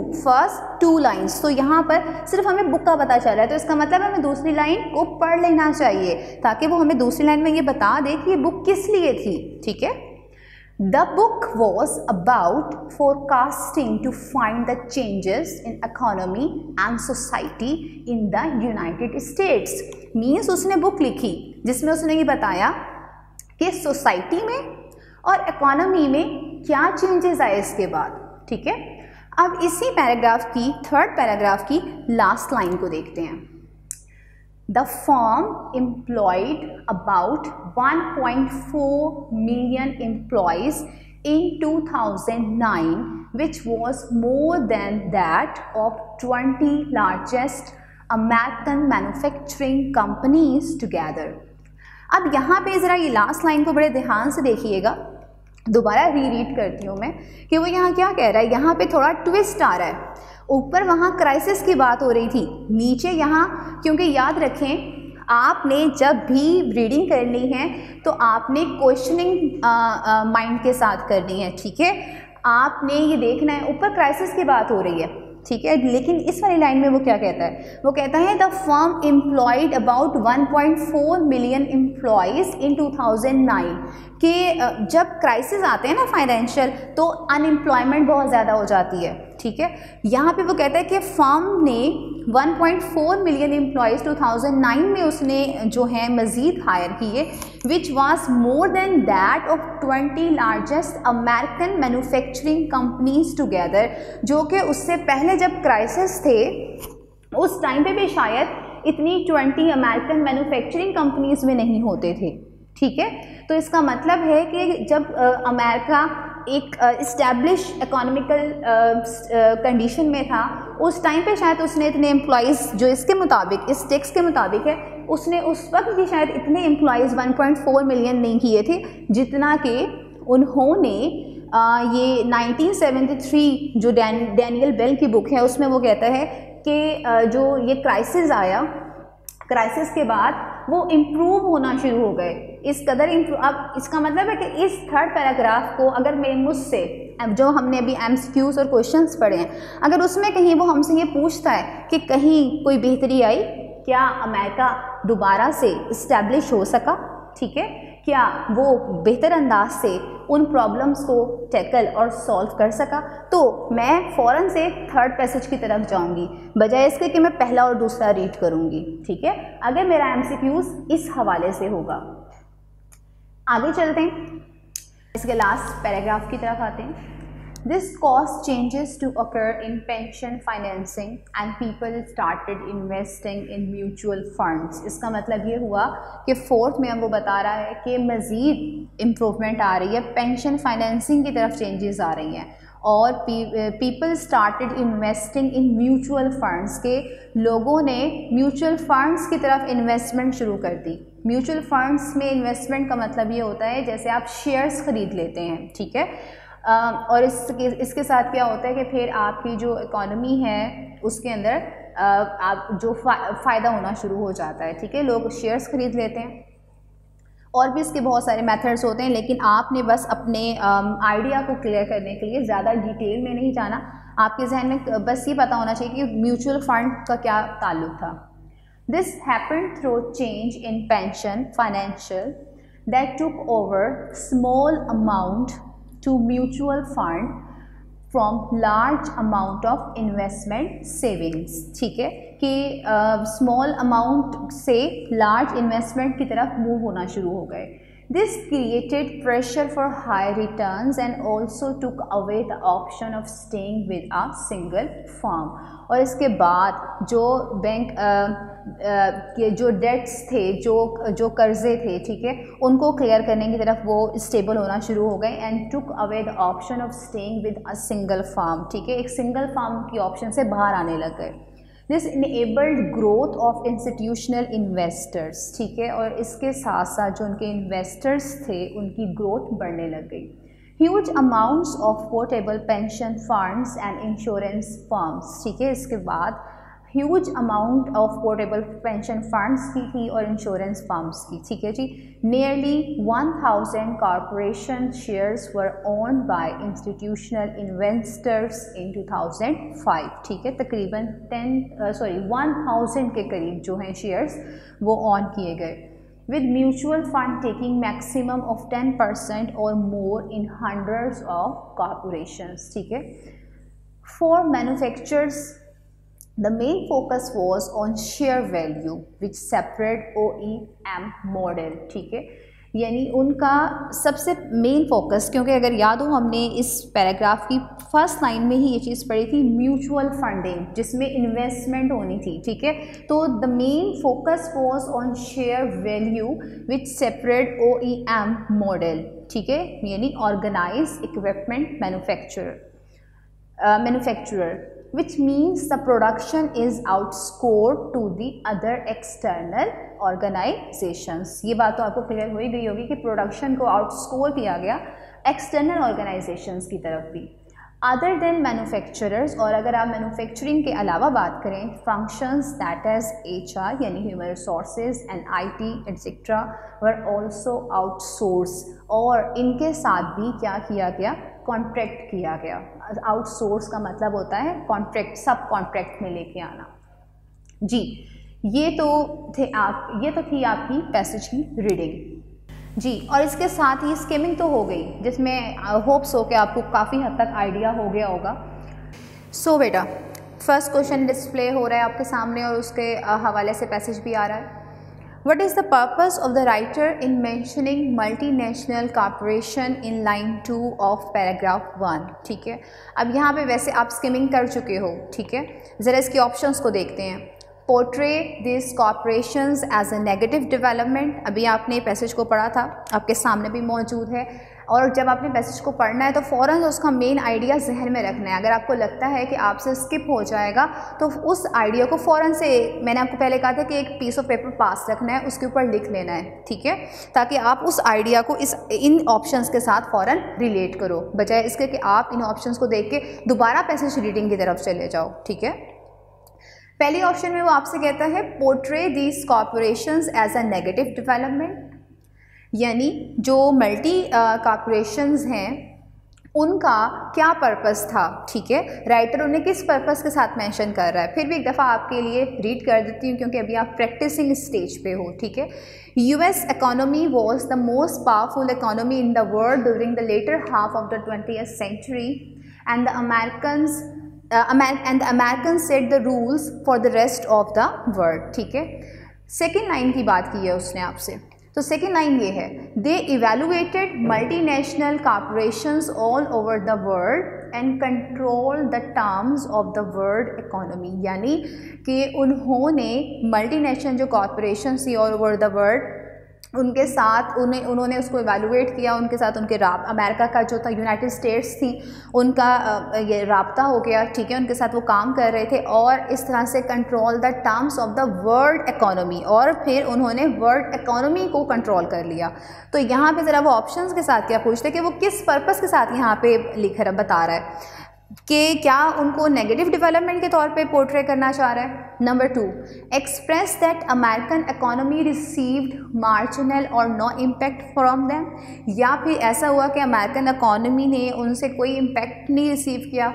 टू लाइंस, तो यहाँ पर सिर्फ हमें बुक का पता चल रहा है, तो इसका मतलब हमें दूसरी लाइन को पढ़ लेना चाहिए ताकि वो हमें दूसरी लाइन में ये बता दे कि ये बुक किस लिए थी, ठीक है। The book was about forecasting to find the changes in economy and society in the United States. Means उसने बुक लिखी जिसमें उसने ये बताया कि सोसाइटी में और इकोनॉमी में क्या चेंजेस आए इसके बाद, ठीक है। अब इसी पैराग्राफ की थर्ड पैराग्राफ की लास्ट लाइन को देखते हैं। The firm employed about 1.4 million employees in 2009, which was more than that of 20 largest American manufacturing companies together. अब यहाँ पे ज़रा ये लास्ट लाइन को बड़े ध्यान से देखिएगा, दोबारा रीड करती हूँ मैं कि वो यहाँ क्या कह रहा है। यहाँ पे थोड़ा ट्विस्ट आ रहा है, ऊपर वहाँ क्राइसिस की बात हो रही थी, नीचे यहाँ, क्योंकि याद रखें आपने जब भी रीडिंग करनी है तो आपने क्वेश्चनिंग माइंड के साथ करनी है, ठीक है। आपने ये देखना है ऊपर क्राइसिस की बात हो रही है, ठीक है। लेकिन इस वाली लाइन में वो क्या कहता है, वो कहता है the firm employed about 1.4 million employees in 2009 कि जब क्राइसिस आते हैं ना फाइनेंशियल, तो अनएम्प्लॉयमेंट बहुत ज़्यादा हो जाती है, ठीक है। यहाँ पे वो कहता है कि फर्म ने 1.4 मिलियन एम्प्लॉयज़ 2009 में उसने जो है मज़ीद हायर किए, which was more than that of 20 largest American manufacturing companies together, जो कि उससे पहले जब क्राइसिस थे उस टाइम पे भी शायद इतनी 20 अमेरिकन मैन्युफैक्चरिंग कंपनीज में नहीं होते थे, ठीक है। तो इसका मतलब है कि जब अमेरिका एक इस्टेब्लिश इकोनॉमिकल कंडीशन में था, उस टाइम पे शायद उसने इतने एम्प्लॉयज़ जो इसके मुताबिक, इस टेक्स्ट के मुताबिक है, उसने उस वक्त भी शायद इतने एम्प्लॉयज़ 1.4 मिलियन नहीं किए थे जितना कि उन्होंने ये 1973 जो डैनियल बेल की बुक है उसमें वो कहता है कि जो ये क्राइसिस आया, क्राइसिस के बाद वो इम्प्रूव होना शुरू हो गए, इस कदर इम्प्रूव। अब इसका मतलब है कि इस थर्ड पैराग्राफ को अगर मैं मुझसे, जो हमने अभी MCQs और क्वेश्चंस पढ़े हैं, अगर उसमें कहीं वो हमसे ये पूछता है कि कहीं कोई बेहतरी आई, क्या अमेरिका दोबारा से इस्टेब्लिश हो सका, ठीक है, क्या वो बेहतर अंदाज से उन प्रॉब्लम्स को टैकल और सॉल्व कर सका, तो मैं फ़ौरन से थर्ड पैसेज की तरफ जाऊंगी बजाय इसके कि मैं पहला और दूसरा रीड करूंगी, ठीक है, अगर मेरा MCQs इस हवाले से होगा। आगे चलते हैं, इसके लास्ट पैराग्राफ की तरफ आते हैं। This caused changes to occur in pension financing and people started investing in mutual funds। इसका मतलब ये हुआ कि फोर्थ में अब वो बता रहा है कि मज़ीद इम्प्रूवमेंट आ रही है, पेंशन फाइनेंसिंग की तरफ चेंजेस आ रही हैं और people started investing in mutual funds, के लोगों ने म्यूचुअल फंड्स की तरफ इन्वेस्टमेंट शुरू कर दी। म्यूचुअल फंड्स में इन्वेस्टमेंट का मतलब ये होता है जैसे आप शेयर्स ख़रीद लेते हैं, ठीक है, और इसके साथ क्या होता है कि फिर आपकी जो इकॉनमी है उसके अंदर आप जो फ़ायदा होना शुरू हो जाता है, ठीक है, लोग शेयर्स ख़रीद लेते हैं। और भी इसके बहुत सारे मेथड्स होते हैं, लेकिन आपने बस अपने आइडिया को क्लियर करने के लिए ज़्यादा डिटेल में नहीं जाना, आपके जहन में बस ये पता होना चाहिए कि म्यूचुअल फंड का क्या ताल्लुक था। This happened through change in pension financial that took over small amount to mutual fund from large amount of investment savings, ठीक है, कि स्मॉल अमाउंट से लार्ज इन्वेस्टमेंट की तरफ मूव होना शुरू हो गए। This created pressure for high returns and also took away the option of staying with a single firm। और इसके बाद जो बैंक के जो डेट्स थे, जो कर्जे थे, ठीक है, उनको क्लियर करने की तरफ वो स्टेबल होना शुरू हो गए and took away the option of staying with a single firm, ठीक है, एक सिंगल फार्म की ऑप्शन से बाहर आने लग गए। This enabled growth of institutional investors, ठीक है, और इसके साथ साथ जो उनके इन्वेस्टर्स थे उनकी ग्रोथ बढ़ने लग गई। Huge amounts of portable pension funds and insurance firms, ठीक है, इसके बाद huge amount of portable pension funds की थी और इंश्योरेंस फर्म्स की, ठीक है जी। Nearly 1000 corporation shares were owned by institutional investors in 2005, ठीक है, तकरीबन 1000 के करीब जो हैं शेयर्स वो ऑन किए गए, with mutual fund taking maximum of 10% or more in hundreds of corporations, ठीक है। For manufacturers the main focus was on share value which separate OEM model, ठीक है, यानी उनका सबसे मेन फोकस, क्योंकि अगर याद हो हमने इस पैराग्राफ की फर्स्ट लाइन में ही ये चीज़ पढ़ी थी, म्यूचुअल फंडिंग जिसमें इन्वेस्टमेंट होनी थी, ठीक है, तो the main focus was on share value which separate OEM model, ठीक है, यानी organize equipment manufacturer which means the production is outscored to the other external organizations। ये बात तो आपको क्लियर हो ही गई होगी कि प्रोडक्शन को आउटस्कोर किया गया एक्सटर्नल ऑर्गेनाइजेशंस की तरफ भी, अदर देन मैन्युफैक्चरर्स। और अगर आप मैन्युफैक्चरिंग के अलावा बात करें, फंक्शंस दैट एज HR यानी human resources and IT etcetera were also outsource, और इनके साथ भी क्या किया गया, कॉन्ट्रैक्ट किया गया। आउटसोर्स का मतलब होता है कॉन्ट्रैक्ट, सब कॉन्ट्रैक्ट में लेके आना। जी, ये तो थी आपकी पैसेज की रीडिंग जी। और इसके साथ ही स्किमिंग तो हो गई, जिसमें होप्स हो कि आपको काफ़ी हद तक आइडिया हो गया होगा। सो बेटा, फर्स्ट क्वेश्चन डिस्प्ले हो रहा है आपके सामने और उसके हवाले से पैसेज भी आ रहा है। What is the purpose of the writer in mentioning multinational corporation in line 2 of paragraph 1? ठीक है, अब यहाँ पे वैसे आप स्किमिंग कर चुके हो, ठीक है, ज़रा इसके ऑप्शंस को देखते हैं। Portray this corporations as a negative development, अभी आपने पैसेज को पढ़ा था, आपके सामने भी मौजूद है, और जब आपने पैसेज को पढ़ना है तो फ़ौरन उसका मेन आइडिया जहन में रखना है। अगर आपको लगता है कि आपसे स्किप हो जाएगा तो उस आइडिया को फ़ौरन से, मैंने आपको पहले कहा था कि एक पीस ऑफ पेपर पास रखना है, उसके ऊपर लिख लेना है, ठीक है, ताकि आप उस आइडिया को इन ऑप्शंस के साथ फ़ौरन रिलेट करो, बजाय इसके कि आप इन ऑप्शंस को देख के दोबारा पैसेज रीडिंग की तरफ चले जाओ, ठीक है। पहले ऑप्शन में वो आपसे कहता है portray these corporations as a negative development, यानी जो मल्टी कॉर्पोरेशंस हैं उनका क्या पर्पस था, ठीक है, राइटर उन्हें किस पर्पस के साथ मेंशन कर रहा है। फिर भी एक दफ़ा आपके लिए रीड कर देती हूँ क्योंकि अभी आप प्रैक्टिसिंग स्टेज पे हो, ठीक है। US economy was the most powerful economy in the world during the later half of the 20th century and the Americans set the rules for the rest of the world, ठीक है। Second line की बात की है उसने आपसे, तो second line ये है, they evaluated multinational corporations all over the world and control the terms of the world economy, यानी कि उन्होंने मल्टीनेशनल जो कॉर्पोरेशंस थी ऑल ओवर द वर्ल्ड, उनके साथ उन्होंने उसको इवेलुएट किया, उनके साथ उनके अमेरिका का जो था, यूनाइटेड स्टेट्स थी, उनका ये राब्ता हो गया, ठीक है, उनके साथ वो काम कर रहे थे और इस तरह से control the terms of the world economy, और फिर उन्होंने वर्ल्ड इकोनॉमी को कंट्रोल कर लिया। तो यहाँ पे ज़रा वो ऑप्शंस के साथ क्या पूछते हैं कि वो किस पर्पस के साथ यहाँ पे बता रहा है कि क्या उनको नेगेटिव डेवलपमेंट के तौर पे पोर्ट्रे करना चाह रहा है। Number 2, express that American economy received marginal और नो इम्पैक्ट फ्रॉम देम, या फिर ऐसा हुआ कि अमेरिकन इकोनॉमी ने उनसे कोई इम्पैक्ट नहीं रिसीव किया।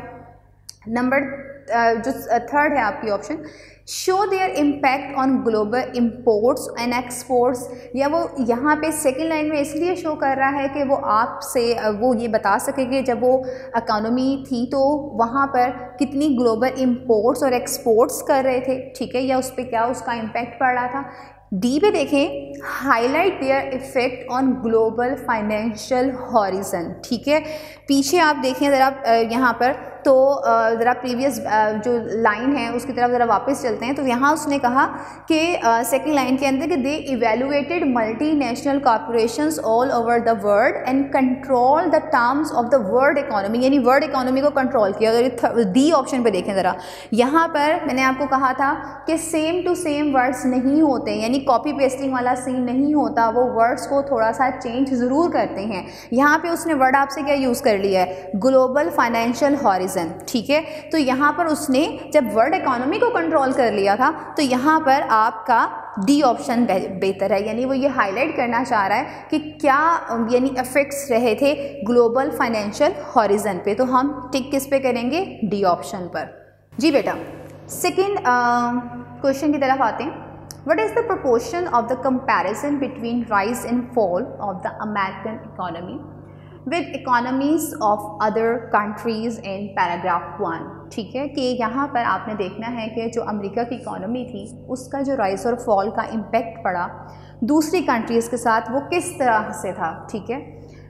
नंबर जो थर्ड है आपकी option, show their impact on global imports and exports, या वो यहाँ पे सेकेंड लाइन में इसलिए शो कर रहा है कि वो आपसे वो ये बता सके कि जब वो इकोनॉमी थी तो वहाँ पर कितनी ग्लोबल इम्पोर्ट्स और एक्सपोर्ट्स कर रहे थे, ठीक है, या उस पर क्या उसका इम्पैक्ट पड़ रहा था। डी पे देखें, highlight their effect on global financial horizon, ठीक है, पीछे आप देखें ज़रा यहाँ पर, तो ज़रा प्रीवियस जो लाइन है उसकी तरफ ज़रा वापस चलते हैं। तो यहाँ उसने कहा कि सेकेंड लाइन के अंदर कि they evaluated multi national corporations all over the world and control the terms of the world economy, यानी वर्ल्ड इकोनॉमी को कंट्रोल किया। अगर डी ऑप्शन पे देखें ज़रा, यहाँ पर मैंने आपको कहा था कि सेम टू सेम वर्ड्स नहीं होते, यानी कॉपी पेस्टिंग वाला सीन नहीं होता, वो वर्ड्स को थोड़ा सा चेंज ज़रूर करते हैं। यहाँ पे उसने वर्ड आपसे क्या यूज़ कर लिया है, ग्लोबल फाइनेंशियल हॉरिजन, ठीक है। तो यहाँ पर उसने जब वर्ल्ड इकोनॉमी को कंट्रोल कर लिया था तो यहाँ पर आपका डी ऑप्शन बेहतर है, यानी वो ये हाईलाइट करना चाह रहा है कि क्या यानी इफेक्ट्स रहे थे ग्लोबल फाइनेंशियल हॉरिजन पे। तो हम टिक किस पे करेंगे, डी ऑप्शन पर। जी बेटा, सेकेंड क्वेश्चन की तरफ आते हैं। What is the proportion of the comparison between rise and fall of the American economy with economies of other countries in paragraph 1? ठीक है, कि यहाँ पर आपने देखना है कि जो अमेरिका की इकोनॉमी थी उसका जो राइज और फॉल का इम्पेक्ट पड़ा दूसरी कंट्रीज़ के साथ वो किस तरह से था, ठीक है।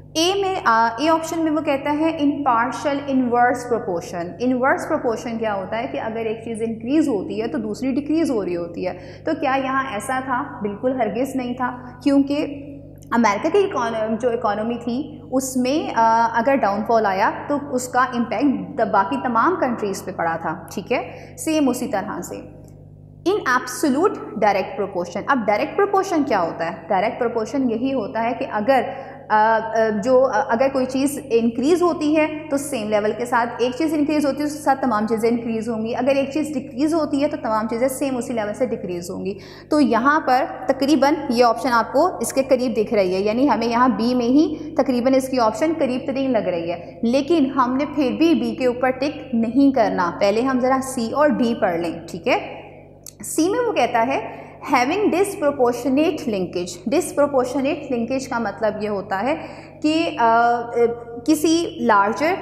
ए ऑप्शन में वो कहता है in partial inverse proportion. Inverse proportion क्या होता है कि अगर एक चीज़ इंक्रीज़ होती है तो दूसरी डिक्रीज़ हो रही होती है। तो क्या यहाँ ऐसा था? बिल्कुल हरगिज़ नहीं था, क्योंकि अमेरिका की जो इकोनॉमी थी उसमें अगर डाउनफॉल आया तो उसका इम्पैक्ट बाकी तमाम कंट्रीज़ पे पड़ा था, ठीक है। सेम उसी तरह से इन एब्सोल्यूट डायरेक्ट प्रोपोर्शन। अब डायरेक्ट प्रोपोर्शन क्या होता है? डायरेक्ट प्रोपोर्शन यही होता है कि अगर अगर कोई चीज़ इंक्रीज़ होती है तो सेम लेवल के साथ, एक चीज़ इंक्रीज़ होती है उसके साथ तमाम चीज़ें इंक्रीज़ होंगी, अगर एक चीज़ डिक्रीज़ होती है तो तमाम चीज़ें सेम उसी लेवल से डिक्रीज़ होंगी। तो यहाँ पर तकरीबन ये ऑप्शन आपको इसके करीब दिख रही है, यानी हमें यहाँ बी में ही तकरीबन इसकी ऑप्शन करीब तरीन लग रही है, लेकिन हमने फिर भी बी के ऊपर टिक नहीं करना, पहले हम ज़रा सी और डी पढ़ लें। ठीक है, सी में वो कहता है having disproportionate linkage. Disproportionate linkage का मतलब ये होता है कि किसी लार्जर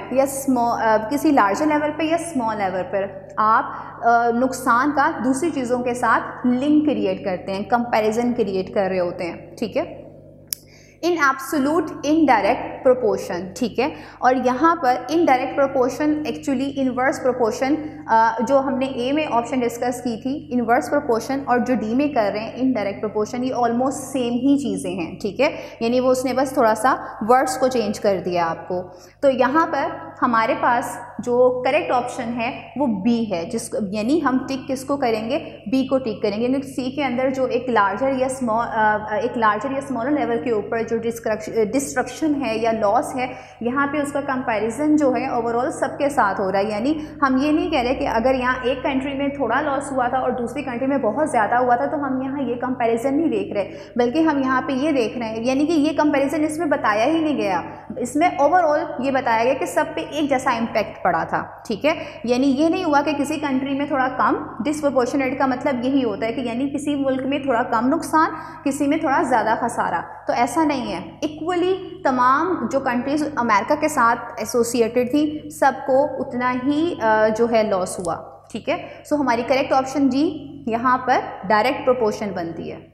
लेवल पे या स्मॉल लेवल पर आप नुकसान का दूसरी चीज़ों के साथ लिंक क्रिएट करते हैं, कंपैरिजन क्रिएट कर रहे होते हैं। ठीक है, इन एब्सोल्यूट इनडायरेक्ट प्रोपोर्शन। ठीक है, और यहाँ पर indirect proportion actually inverse proportion जो हमने ए में ऑप्शन डिस्कस की थी, इन्वर्स प्रोपोर्शन, और जो डी में कर रहे हैं इनडायरेक्ट प्रोपोर्शन, ये ऑलमोस्ट सेम ही चीज़ें हैं। ठीक है, यानी वो उसने बस थोड़ा सा वर्ड्स को चेंज कर दिया आपको। तो यहाँ पर हमारे पास जो करेक्ट ऑप्शन है वो बी है, जिसको यानी हम टिक किसको करेंगे, बी को टिक करेंगे, क्योंकि सी के अंदर जो एक लार्जर या स्मॉलर लेवल के ऊपर जो डिस्ट्रक्शन है या लॉस है, यहाँ पे उसका कंपैरिजन जो है ओवरऑल सबके साथ हो रहा है। यानी हम ये नहीं कह रहे कि अगर यहाँ एक कंट्री में थोड़ा लॉस हुआ था और दूसरी कंट्री में बहुत ज़्यादा हुआ था तो हम यहाँ ये कंपैरिजन नहीं देख रहे, बल्कि हम यहाँ पे ये देख रहे हैं, यानी कि ये कंपैरिजन इसमें बताया ही नहीं गया, इसमें ओवरऑल ये बताया गया कि सब पे एक जैसा इम्पैक्ट पड़ा था। ठीक है, यानी ये नहीं हुआ कि किसी कंट्री में थोड़ा कम, डिसप्रोपोर्शनेट का मतलब यही होता है कि यानी किसी मुल्क में थोड़ा कम नुकसान, किसी में थोड़ा ज़्यादा खसारा, तो ऐसा नहीं है। इक्वली तमाम जो कंट्रीज अमेरिका के साथ एसोसिएटेड थी सबको उतना ही जो है लॉस हुआ। ठीक है, सो हमारी करेक्ट ऑप्शन जी यहाँ पर डायरेक्ट प्रोपोर्शन बनती है।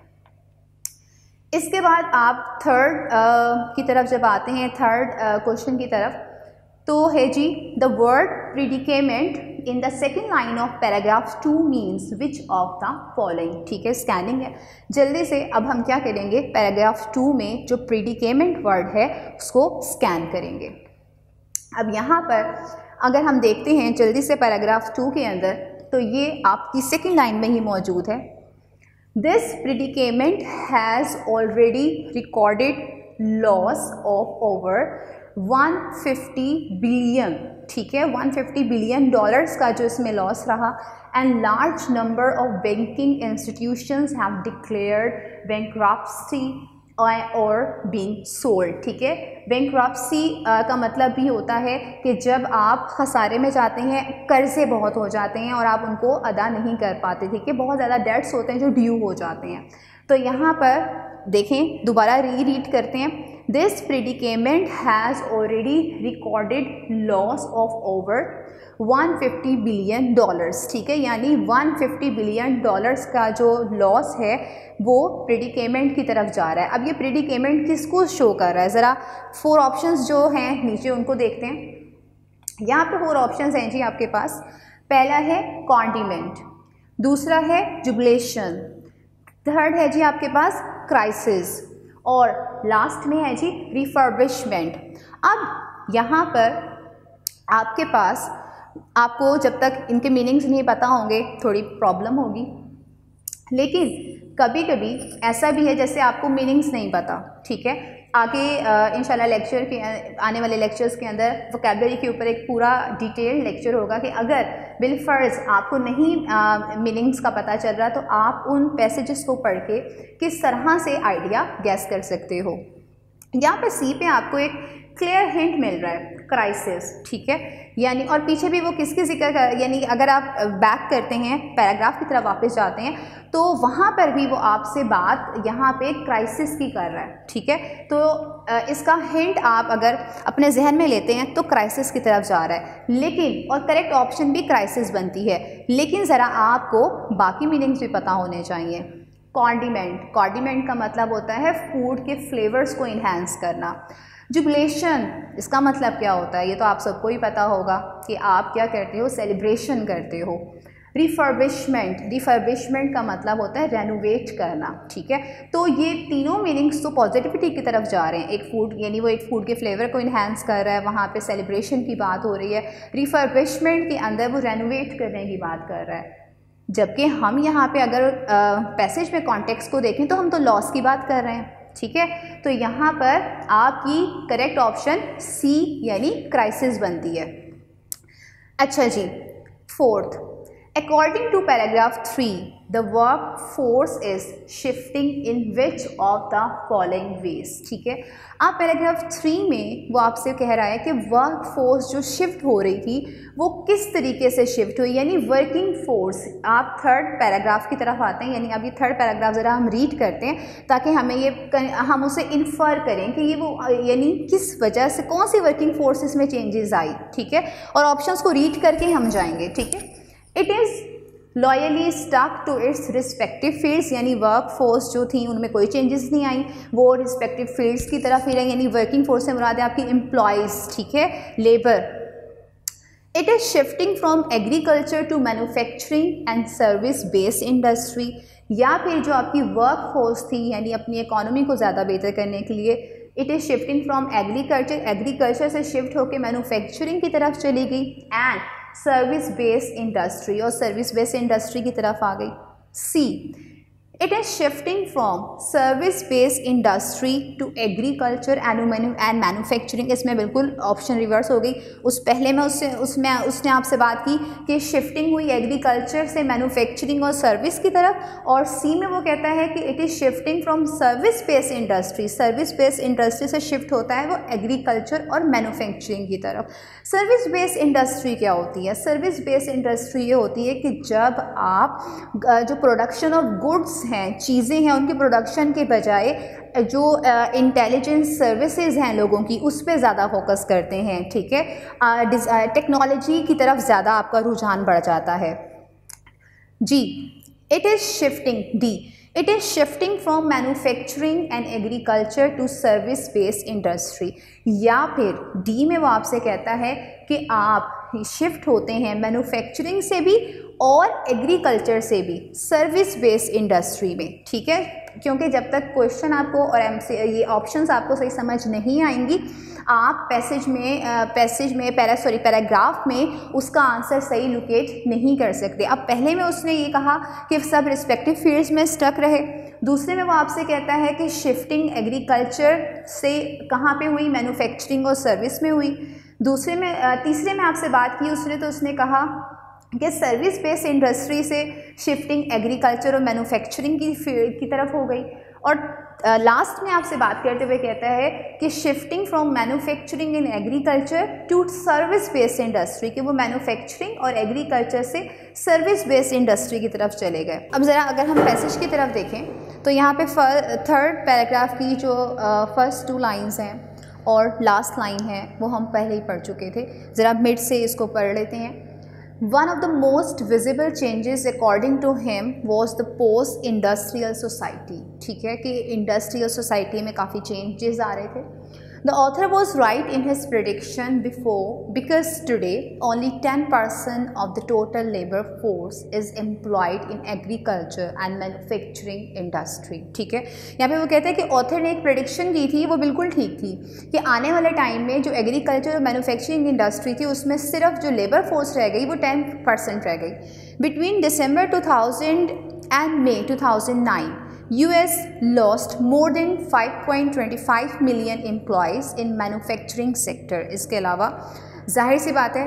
इसके बाद आप थर्ड की तरफ जब आते हैं, थर्ड क्वेश्चन की तरफ, तो है जी the word predicament in the second line of paragraph 2 means which of the following. ठीक है, स्कैनिंग है जल्दी से। अब हम क्या करेंगे, पैराग्राफ 2 में जो प्रीडिकेमेंट वर्ड है उसको स्कैन करेंगे। अब यहाँ पर अगर हम देखते हैं जल्दी से पैराग्राफ 2 के अंदर, तो ये आपकी सेकेंड लाइन में ही मौजूद है। This predicament has already recorded loss of over 150 billion. ठीक है, 150 बिलियन डॉलर्स का जो इसमें लॉस रहा, and large number of banking institutions have declared bankruptcy और बीइंग सोल्ड। ठीक है, बैंक्रप्सी का मतलब भी होता है कि जब आप खसारे में जाते हैं, कर्जे बहुत हो जाते हैं और आप उनको अदा नहीं कर पाते। ठीक है, बहुत ज़्यादा डेट्स होते हैं जो ड्यू हो जाते हैं। तो यहाँ पर देखें, दोबारा रीड करते हैं। This predicament has already recorded loss of over 150 billion dollars. ठीक है, यानी 150 बिलियन डॉलर्स का जो लॉस है वो प्रीडिकेमेंट की तरफ जा रहा है। अब ये प्रीडिकेमेंट किसको शो कर रहा है, ज़रा 4 ऑप्शंस जो हैं नीचे उनको देखते हैं। यहाँ पे 4 ऑप्शंस हैं जी आपके पास। पहला है कॉन्डिमेंट, दूसरा है जुबिलेशन, थर्ड है जी आपके पास क्राइसिस, और लास्ट में है जी रिफर्बिशमेंट। अब यहाँ पर आपके पास, आपको जब तक इनके मीनिंग्स नहीं पता होंगे थोड़ी प्रॉब्लम होगी, लेकिन कभी कभी ऐसा भी है जैसे आपको मीनिंग्स नहीं पता। ठीक है, आगे इंशाल्लाह लेक्चर के आने वाले लेक्चर्स के अंदर वोकैबुलरी के ऊपर एक पूरा डिटेल लेक्चर होगा कि अगर बिलफर्ज आपको नहीं मीनिंग्स का पता चल रहा तो आप उन पैसेजेस को पढ़ के किस तरह से आइडिया गैस कर सकते हो। यहाँ पे सी पे आपको एक क्लियर हिंट मिल रहा है, क्राइसिस। ठीक है, यानी और पीछे भी वो किसकी जिक्र कर, यानी अगर आप बैक करते हैं पैराग्राफ की तरफ वापस जाते हैं तो वहाँ पर भी वो आपसे बात यहाँ पे क्राइसिस की कर रहा है। ठीक है, तो इसका हिंट आप अगर अपने जहन में लेते हैं तो क्राइसिस की तरफ जा रहा है, लेकिन और करेक्ट ऑप्शन भी क्राइसिस बनती है, लेकिन ज़रा आपको बाकी मीनिंग्स भी पता होने चाहिए। कॉन्डिमेंट, कॉन्डिमेंट का मतलब होता है फूड के फ्लेवर्स को इन्हेंस करना। जुबिलेशन, इसका मतलब क्या होता है, ये तो आप सबको ही पता होगा कि आप क्या करते हो, सेलिब्रेशन करते हो। रिफर्बिशमेंट, रिफर्बिशमेंट का मतलब होता है रेनोवेट करना। ठीक है, तो ये तीनों मीनिंग्स तो पॉजिटिविटी की तरफ जा रहे हैं। एक फूड, यानी वो एक फूड के फ्लेवर को इन्हांस कर रहा है, वहाँ पे सेलिब्रेशन की बात हो रही है। रिफर्बिशमेंट के अंदर वो रेनोवेट करने की बात कर रहा है। जबकि हम यहाँ पे अगर पैसेज में कॉन्टेक्स्ट को देखें तो हम तो लॉस की बात कर रहे हैं। ठीक है, तो यहाँ पर आपकी करेक्ट ऑप्शन सी यानी क्राइसिस बनती है। अच्छा जी, fourth, according to paragraph 3 the work force is shifting in which of the following ways. ठीक है, आप पैराग्राफ 3 में वो आपसे कह रहा है कि वर्क फोर्स जो शिफ्ट हो रही थी वो किस तरीके से शिफ्ट हुई, यानी वर्किंग फोर्स। आप थर्ड पैराग्राफ की तरफ आते हैं, यानी अब ये थर्ड पैराग्राफ ज़रा हम रीड करते हैं ताकि हमें हम उसे इन्फर करें कि ये वो यानी किस वजह से कौन सी वर्किंग फोर्सेस में चेंजेस आई। ठीक है, और ऑप्शंस को रीड करके हम जाएंगे। ठीक है, it is loyally stuck to its respective fields, यानी वर्क फोर्स जो थी उनमें कोई चेंजेस नहीं आई, वो रिस्पेक्टिव फील्ड्स की तरफ ही रही, यानी वर्किंग फोर्स से मुराद है आपकी एम्प्लॉयज़। ठीक है, labour. It is shifting from agriculture to manufacturing and service based industry, या फिर जो आपकी वर्क फोर्स थी यानी अपनी इकोनॉमी को ज़्यादा बेहतर करने के लिए it is shifting from agriculture से शिफ्ट होकर मैन्युफैक्चरिंग की तरफ चली गई एंड सर्विस बेस्ड इंडस्ट्री, और सर्विस बेस्ड इंडस्ट्री की तरफ आ गई। C, it is shifting from service based industry to agriculture and manufacturing. इसमें बिल्कुल ऑप्शन रिवर्स हो गई। उस पहले में उसने आपसे बात की कि शिफ्टिंग हुई एग्रीकल्चर से मैन्युफैक्चरिंग और सर्विस की तरफ, और सी में वो कहता है कि it is shifting from service based industry, service based industry से शिफ्ट होता है वो एग्रीकल्चर और मैन्युफैक्चरिंग की तरफ। सर्विस बेस्ड इंडस्ट्री क्या होती है? सर्विस बेस्ड इंडस्ट्री ये होती है कि जब आप जो प्रोडक्शन ऑफ गुड्स हैं, चीज़ें हैं, उनके प्रोडक्शन के बजाय जो इंटेलिजेंस सर्विसेज हैं लोगों की उस पर ज़्यादा फोकस करते हैं। ठीक है, टेक्नोलॉजी की तरफ ज़्यादा आपका रुझान बढ़ जाता है। जी, it is shifting, D, it is shifting from manufacturing and agriculture to service based industry, या फिर डी में वो आपसे कहता है कि आप शिफ्ट होते हैं मैन्युफैक्चरिंग से भी और एग्रीकल्चर से भी सर्विस बेस्ड इंडस्ट्री में। ठीक है, क्योंकि जब तक क्वेश्चन आपको और ये ऑप्शंस आपको सही समझ नहीं आएंगी, आप पैराग्राफ में उसका आंसर सही लोकेट नहीं कर सकते। अब पहले में उसने ये कहा कि सब रिस्पेक्टिव फील्ड्स में स्टक रहे, दूसरे में वो आपसे कहता है कि शिफ्टिंग एग्रीकल्चर से कहाँ पे हुई, मैन्युफैक्चरिंग और सर्विस में हुई। तीसरे में आपसे बात की उसने कहा कि सर्विस बेस्ड इंडस्ट्री से शिफ्टिंग एग्रीकल्चर और मैन्युफैक्चरिंग की तरफ हो गई, और लास्ट में आपसे बात करते हुए कहता है कि shifting from manufacturing in agriculture to service based industry, कि वो मैन्युफैक्चरिंग और एग्रीकल्चर से सर्विस बेस्ड इंडस्ट्री की तरफ चले गए। अब ज़रा अगर हम पैसेज की तरफ देखें तो यहाँ पे थर्ड पैराग्राफ की जो फर्स्ट 2 लाइन्स हैं और लास्ट लाइन है वो हम पहले ही पढ़ चुके थे, ज़रा मिड से इसको पढ़ लेते हैं। One of the most visible changes according to him was the post industrial society। ठीक है, कि इंडस्ट्रियल सोसाइटी में काफ़ी चेंजेस आ रहे थे। The author was right in his prediction because today only 10% of the total labor force is employed in agriculture and manufacturing industry। ठीक है, यहाँ पे वो कहते हैं कि ऑथर ने एक प्रेडिक्शन की थी, वो बिल्कुल ठीक थी, कि आने वाले टाइम में जो एग्रीकल्चर और मैन्युफैक्चरिंग इंडस्ट्री थी उसमें सिर्फ जो लेबर फोर्स रह गई वो 10% रह गई। Between December 2000 and May 2009 US lost more than 5.25 million employees in manufacturing sector। इसके अलावा जाहिर सी बात है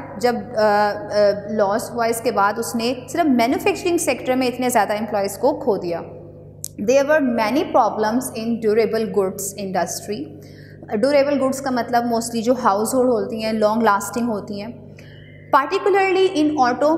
जब लॉस हुआ इसके बाद उसने सिर्फ मैन्युफैक्चरिंग सेक्टर में इतने ज़्यादा एम्प्लॉयज़ को खो दिया। There were many problems in durable goods industry। Durable goods का मतलब मोस्टली जो हाउस होल्ड होती हैं, लॉन्ग लास्टिंग होती हैं, particularly in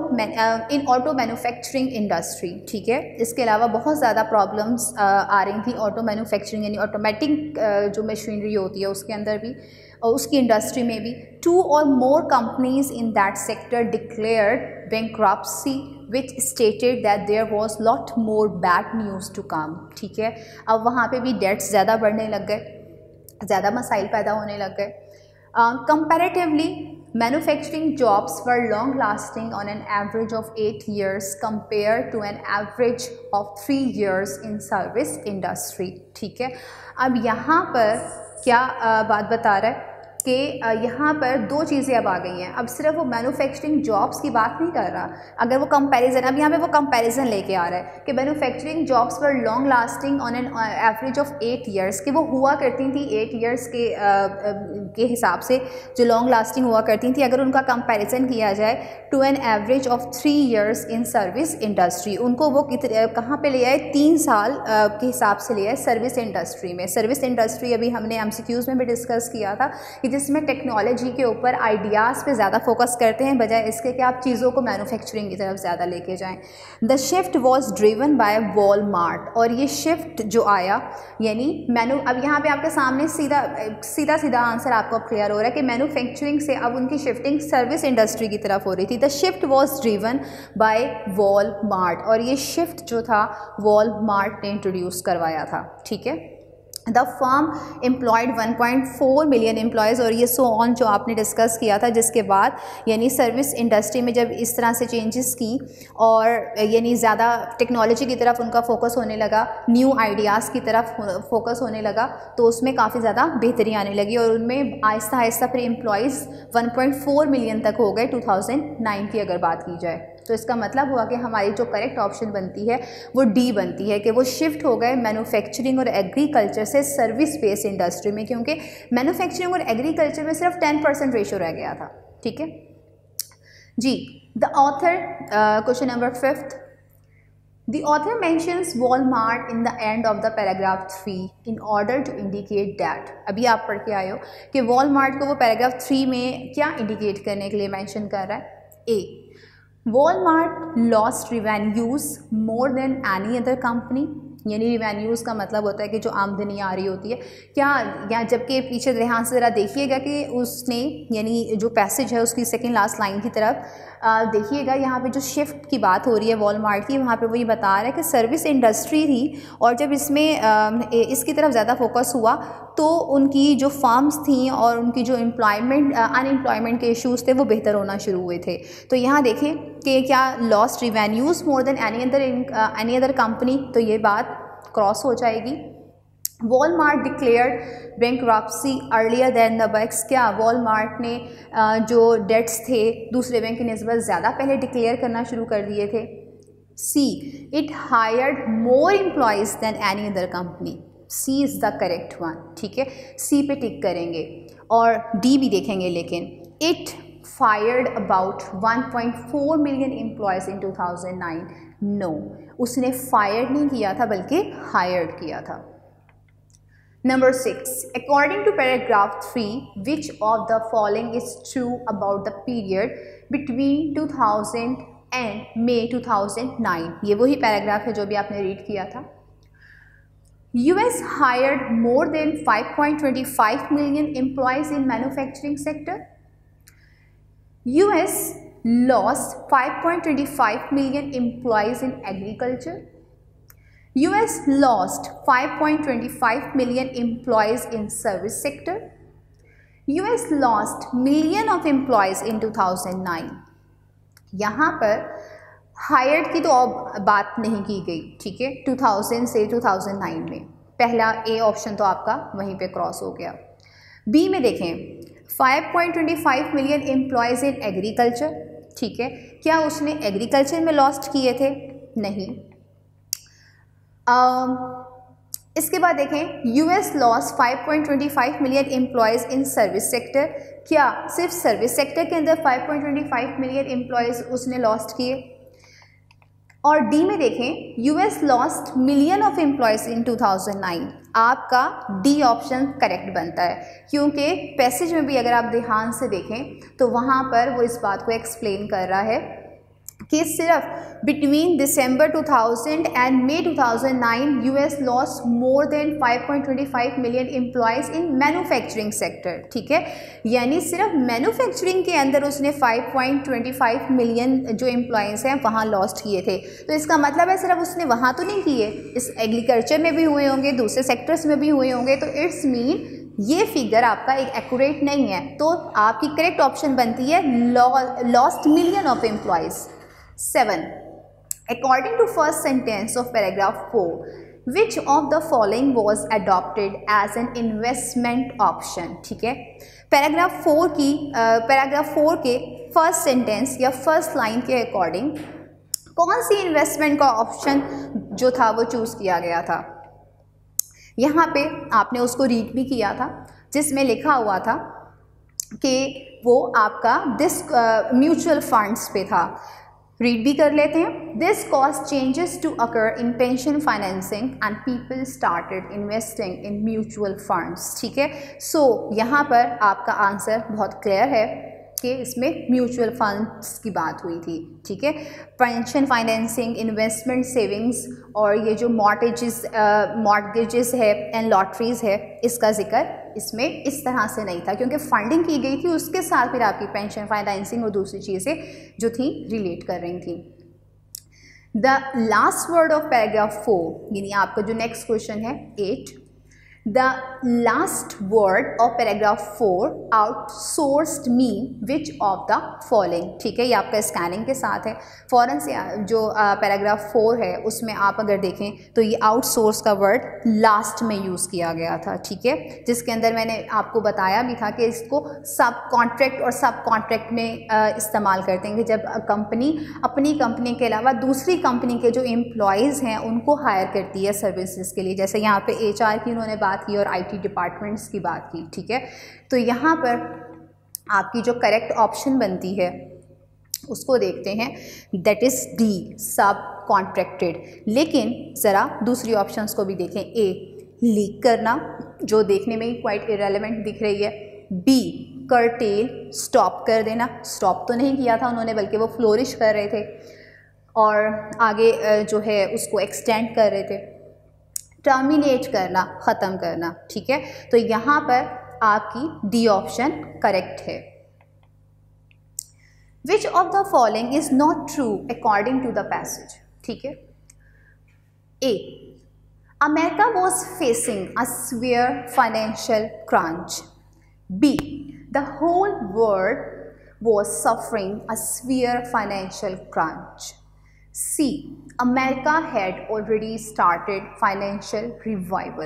auto manufacturing industry. ठीक है, इसके अलावा बहुत ज़्यादा प्रॉब्लम्स आ रही थी ऑटो मैन्युफैक्चरिंग यानी ऑटोमेटिक जो मशीनरी होती है उसके अंदर भी और उसकी इंडस्ट्री में भी। 2 or more companies in that sector declared bankruptcy which stated that there was lot more bad news to come। ठीक है, अब वहाँ पे भी डेट्स ज़्यादा बढ़ने लग गए, ज़्यादा मसाइल पैदा होने लग गए। Comparatively, manufacturing jobs were long lasting on an average of 8 years compared to an average of 3 years in service industry। ठीक है, अब यहाँ पर क्या बात बता रहा है कि यहाँ पर दो चीज़ें अब आ गई हैं। अब सिर्फ वो मैन्युफैक्चरिंग जॉब्स की बात नहीं कर रहा, अगर वो कंपैरिजन, अब यहाँ पे वो कंपैरिजन लेके आ रहा है कि मैन्युफैक्चरिंग जॉब्स पर long lasting on an average of 8 years, कि वो हुआ करती थी 8 ईयर्स के हिसाब से जो लॉन्ग लास्टिंग हुआ करती थी, अगर उनका कंपैरिजन किया जाए to an average of 3 years in service industry, उनको वो कहाँ पे ले आए, 3 साल के हिसाब से ले आए सर्विस इंडस्ट्री में। सर्विस इंडस्ट्री अभी हमने MCQs में भी डिस्कस किया था कि जिसमें टेक्नोलॉजी के ऊपर आइडियाज़ पे ज़्यादा फोकस करते हैं बजाय इसके कि आप चीज़ों को मैन्युफैक्चरिंग की तरफ ज़्यादा लेके जाएं। The shift was driven by Walmart, और ये शिफ्ट जो आया यानी अब यहाँ पे आपके सामने सीधा आंसर आपको क्लियर हो रहा है कि मैन्युफैक्चरिंग से अब उनकी शिफ्टिंग सर्विस इंडस्ट्री की तरफ हो रही थी। The shift was driven by Walmart, और ये शिफ्ट जो था वॉलमार्ट ने इंट्रोड्यूस करवाया था, ठीक है। The firm employed 1.4 million employees, और ये सो ऑन जो आपने डिस्कस किया था, जिसके बाद यानी सर्विस इंडस्ट्री में जब इस तरह से चेंजेस की और यानी ज़्यादा टेक्नोलॉजी की तरफ उनका फोकस होने लगा, न्यू आइडियाज़ की तरफ फोकस होने लगा, तो उसमें काफ़ी ज़्यादा बेहतरी आने लगी और उनमें आहिस्ता आहिस्ता फिर एम्प्लॉयज़ 1.4 मिलियन तक हो गए 2009 की अगर बात की जाए। तो इसका मतलब हुआ कि हमारी जो करेक्ट ऑप्शन बनती है वो डी बनती है कि वो शिफ्ट हो गए मैन्युफैक्चरिंग और एग्रीकल्चर से सर्विस बेस्ड इंडस्ट्री में, क्योंकि मैन्युफैक्चरिंग और एग्रीकल्चर में सिर्फ 10% रेशो रह गया था, ठीक है जी। The author, question number 5th, the author mentions Walmart in the end of the paragraph 3 in order to indicate that, अभी आप पढ़ के आए हो कि वॉलमार्ट को वो पैराग्राफ 3 में क्या इंडिकेट करने के लिए मेंशन कर रहा है। A, Walmart lost revenues more than any other company, यानी रिवेन्यूज़ का मतलब होता है कि जो आमदनी आ रही होती है क्या, या जबकि पीछे ध्यान से ज़रा देखिएगा कि उसने यानी जो पैसेज है उसकी सेकंड लास्ट लाइन की तरफ देखिएगा, यहाँ पे जो शिफ्ट की बात हो रही है वॉलमार्ट की, वहाँ पे वो ये बता रहा है कि सर्विस इंडस्ट्री थी और जब इसमें इसकी तरफ ज़्यादा फोकस हुआ तो उनकी जो फार्म्स थी और उनकी जो अनएम्प्लॉयमेंट के इश्यूज़ थे वो बेहतर होना शुरू हुए थे। तो यहाँ देखें कि क्या lost revenues more than any other company, तो ये बात क्रॉस हो जाएगी। Walmart declared bankruptcy earlier than the banks, क्या वॉलमार्ट ने जो डेट्स थे दूसरे बैंक की निस्बत ज़्यादा पहले डिक्लेयर करना शुरू कर दिए थे। C, it hired more employees than any other company, C is the correct one, ठीक है, सी पे टिक करेंगे और डी भी देखेंगे। लेकिन it fired about 1.4 million employees in 2009, no, उसने फायर्ड नहीं किया था बल्कि हायर्ड किया था। Number 6, according to paragraph 3, which of the following is true about the period between 2000 and May 2009? ये वही पैराग्राफ है जो भी आपने रीड किया था। US hired more than 5.25 million employees in manufacturing sector. US lost 5.25 million employees in agriculture. US lost 5.25 million employees in service sector. US lost million of employees in 2009. यहाँ पर हायर्ड की तो अब बात नहीं की गई, ठीक है, 2000 से 2009 में, पहला ए ऑप्शन तो आपका वहीं पे क्रॉस हो गया। बी में देखें 5.25 मिलियन एम्प्लॉयज़ इन एग्रीकल्चर, ठीक है, क्या उसने एग्रीकल्चर में लॉस्ट किए थे? नहीं। इसके बाद देखें US lost 5.25 million employees in service sector, क्या सिर्फ सर्विस सेक्टर के अंदर 5.25 मिलियन एम्प्लॉयज़ उसने लॉस्ट किए? और डी में देखें US lost million of employees in 2009, आपका डी ऑप्शन करेक्ट बनता है क्योंकि पैसेज में भी अगर आप ध्यान से देखें तो वहाँ पर वो इस बात को एक्सप्लेन कर रहा है कि सिर्फ between December 2000 and May 2009 US lost more than 5.25 million employees in manufacturing sector, ठीक है, यानी सिर्फ मैन्युफैक्चरिंग के अंदर उसने 5.25 मिलियन जो एम्प्लॉयज़ हैं वहाँ लॉस्ट किए थे। तो इसका मतलब है सिर्फ उसने वहाँ तो नहीं किए, इस एग्रीकल्चर में भी हुए होंगे, दूसरे सेक्टर्स में भी हुए होंगे, तो इट्स मीन ये फिगर आपका एक एक्यूरेट नहीं है। तो आपकी करेक्ट ऑप्शन बनती है lost million of employees. 7. According to first sentence of paragraph 4, which of the following was adopted as an investment option? ठीक है, पैराग्राफ 4 के फर्स्ट सेंटेंस या फर्स्ट लाइन के अकॉर्डिंग कौन सी इन्वेस्टमेंट का ऑप्शन जो था वो चूज़ किया गया था। यहाँ पे आपने उसको रीड भी किया था, जिसमें लिखा हुआ था कि वो आपका म्यूचुअल फंड्स पे था। रीड भी कर लेते हैं। This cause changes to occur in pension financing and people started investing in mutual funds. ठीक है, सो यहाँ पर आपका आंसर बहुत क्लियर है कि इसमें म्यूचुअल फंड्स की बात हुई थी। ठीक है, पेंशन फाइनेंसिंग, इन्वेस्टमेंट सेविंग्स और ये जो मॉर्गेजेस है एंड लॉटरीज है, इसका जिक्र इसमें इस तरह से नहीं था, क्योंकि फंडिंग की गई थी, उसके साथ फिर आपकी पेंशन फाइनेंसिंग और दूसरी चीज़ें जो थी रिलेट कर रही थी। The last word of paragraph 4 यानी आपका जो नेक्स्ट क्वेश्चन है 8, the last word of paragraph 4 outsourced me which of the following. ठीक है, ये आपका स्कैनिंग के साथ है। फॉरन से जो पैराग्राफ 4 है उसमें आप अगर देखें तो ये आउटसोर्स का वर्ड लास्ट में यूज़ किया गया था। ठीक है, जिसके अंदर मैंने आपको बताया भी था कि इसको सब कॉन्ट्रैक्ट और सब कॉन्ट्रैक्ट में इस्तेमाल करते हैं कि जब कंपनी अपनी कंपनी के अलावा दूसरी कंपनी के जो एम्प्लॉयज़ हैं उनको हायर करती है सर्विसेज के लिए। जैसे यहाँ पे HR की उन्होंने बात की और IT डिपार्टमेंट्स की बात की। ठीक है, तो यहाँ पर आपकी जो करेक्ट ऑप्शन बनती है उसको देखते हैं, that is D, subcontracted. लेकिन ज़रा दूसरी ऑप्शंस को भी देखें। A, लीक करना, जो देखने में ही क्वाइट इरेलेवेंट दिख रही है। B, कर्टेल, स्टॉप कर देना, स्टॉप तो नहीं किया था उन्होंने बल्कि वो फ्लोरिश कर रहे थे और आगे जो है उसको एक्सटेंड कर रहे थे। टर्मिनेट करना, ख़त्म करना। ठीक है, तो यहाँ पर आपकी डी ऑप्शन करेक्ट है। Which of the following is not true according to the passage. ठीक है, A, America was facing a severe financial crunch. B, the whole world was suffering a severe financial crunch. C, America had already started financial revival.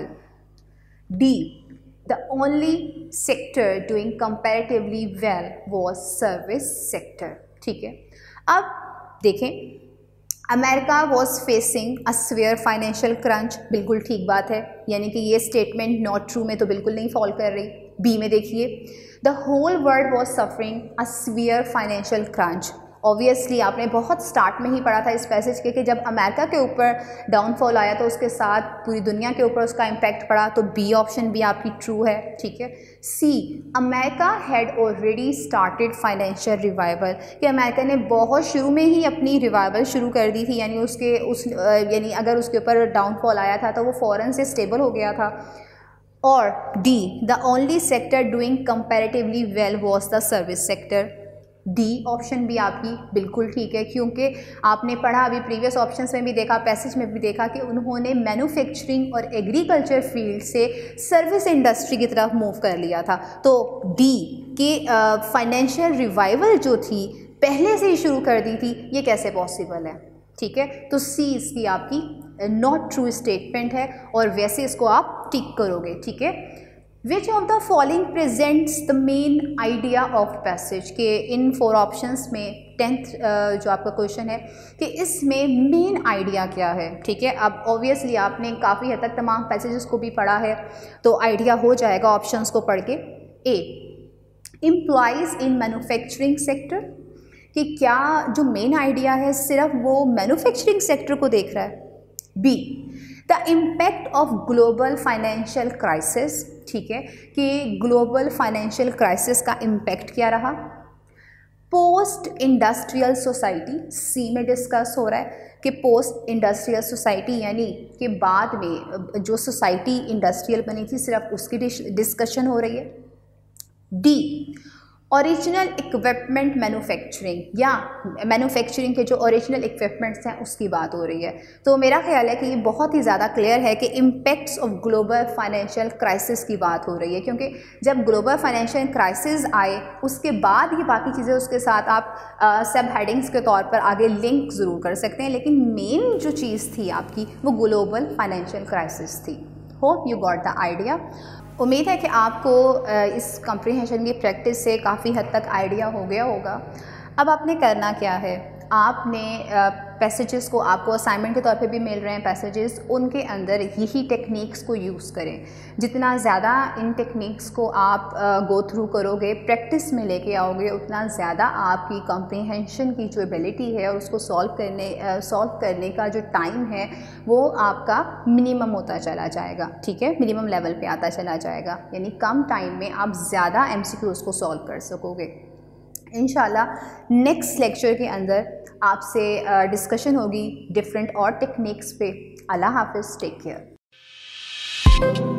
D, the only sector doing comparatively well was service sector. ठीक है, अब देखें, America was facing a severe financial crunch, बिल्कुल ठीक बात है, यानी कि ये स्टेटमेंट नॉट ट्रू में तो बिल्कुल नहीं फॉल कर रही। बी में देखिए, the whole world was suffering a severe financial crunch. Obviously आपने बहुत स्टार्ट में ही पढ़ा था इस पैसेज के कि जब अमेरिका के ऊपर डाउनफॉल आया तो उसके साथ पूरी दुनिया के ऊपर उसका इम्पैक्ट पड़ा, तो बी ऑप्शन भी आपकी ट्रू है। ठीक है, C, America had already started financial revival, कि अमेरिका ने बहुत शुरू में ही अपनी रिवाइवल शुरू कर दी थी, यानी अगर उसके ऊपर डाउनफॉल आया था तो वो फ़ौरन से स्टेबल हो गया था। और D, the only sector doing comparatively well was the service sector. D option भी आपकी बिल्कुल ठीक है, क्योंकि आपने पढ़ा अभी प्रीवियस ऑप्शंस में भी देखा, पैसेज में भी देखा कि उन्होंने मैन्युफैक्चरिंग और एग्रीकल्चर फील्ड से सर्विस इंडस्ट्री की तरफ मूव कर लिया था। तो डी के फाइनेंशियल रिवाइवल जो थी पहले से ही शुरू कर दी थी, ये कैसे पॉसिबल है। ठीक है, तो सी इसकी आपकी नॉट ट्रू स्टेटमेंट है और वैसे इसको आप टिक करोगे। ठीक है, which of the following presents the main idea of passage, के इन 4 ऑप्शंस में 10th जो आपका क्वेश्चन है कि इसमें मेन आइडिया क्या है। ठीक है, अब ऑब्वियसली आपने काफ़ी हद तक तमाम पैसेजेस को भी पढ़ा है तो आइडिया हो जाएगा ऑप्शंस को पढ़ के। A, employees in manufacturing sector, कि क्या जो मेन आइडिया है सिर्फ वो मैन्युफैक्चरिंग सेक्टर को देख रहा है। B, the impact of global financial crisis, ठीक है, कि ग्लोबल फाइनेंशियल क्राइसिस का इम्पैक्ट क्या रहा। पोस्ट इंडस्ट्रियल सोसाइटी, सी में डिस्कस हो रहा है कि पोस्ट इंडस्ट्रियल सोसाइटी यानी कि बाद में जो सोसाइटी इंडस्ट्रियल बनी थी सिर्फ उसकी डिस्कशन हो रही है। डी, ओरिजिनल इक्विपमेंट मैन्युफैक्चरिंग, या मैन्युफैक्चरिंग के जो ओरिजिनल इक्विपमेंट्स हैं उसकी बात हो रही है। तो मेरा ख्याल है कि ये बहुत ही ज़्यादा क्लियर है कि impacts of global financial crisis की बात हो रही है, क्योंकि जब ग्लोबल फाइनेंशियल क्राइसिस आए उसके बाद ही बाकी चीज़ें उसके साथ आप सब हेडिंग्स के तौर पर आगे लिंक ज़रूर कर सकते हैं, लेकिन मेन जो चीज़ थी आपकी वो ग्लोबल फाइनेंशियल क्राइसिस थी। Hope you got the idea. उम्मीद है कि आपको इस कॉम्प्रिहेंशन की प्रैक्टिस से काफ़ी हद तक आइडिया हो गया होगा। अब आपने करना क्या है, आपने पैसेजेस को, आपको असाइनमेंट के तौर पे भी मिल रहे हैं पैसेजेस, उनके अंदर यही टेक्निक्स को यूज़ करें। जितना ज़्यादा इन टेक्निक्स को आप गो थ्रू करोगे, प्रैक्टिस में लेके आओगे, उतना ज़्यादा आपकी कॉम्प्रिहेंशन की जो एबिलिटी है और उसको सॉल्व करने का जो टाइम है वो आपका मिनिमम होता चला जाएगा। ठीक है, मिनिमम लेवल पे आता चला जाएगा, यानी कम टाइम में आप ज़्यादा MCQs को सॉल्व कर सकोगे। इंशाल्लाह नेक्स्ट लेक्चर के अंदर आपसे डिस्कशन होगी डिफरेंट और टेक्निक्स पे। अल्लाह हाफिज़, टेक केयर।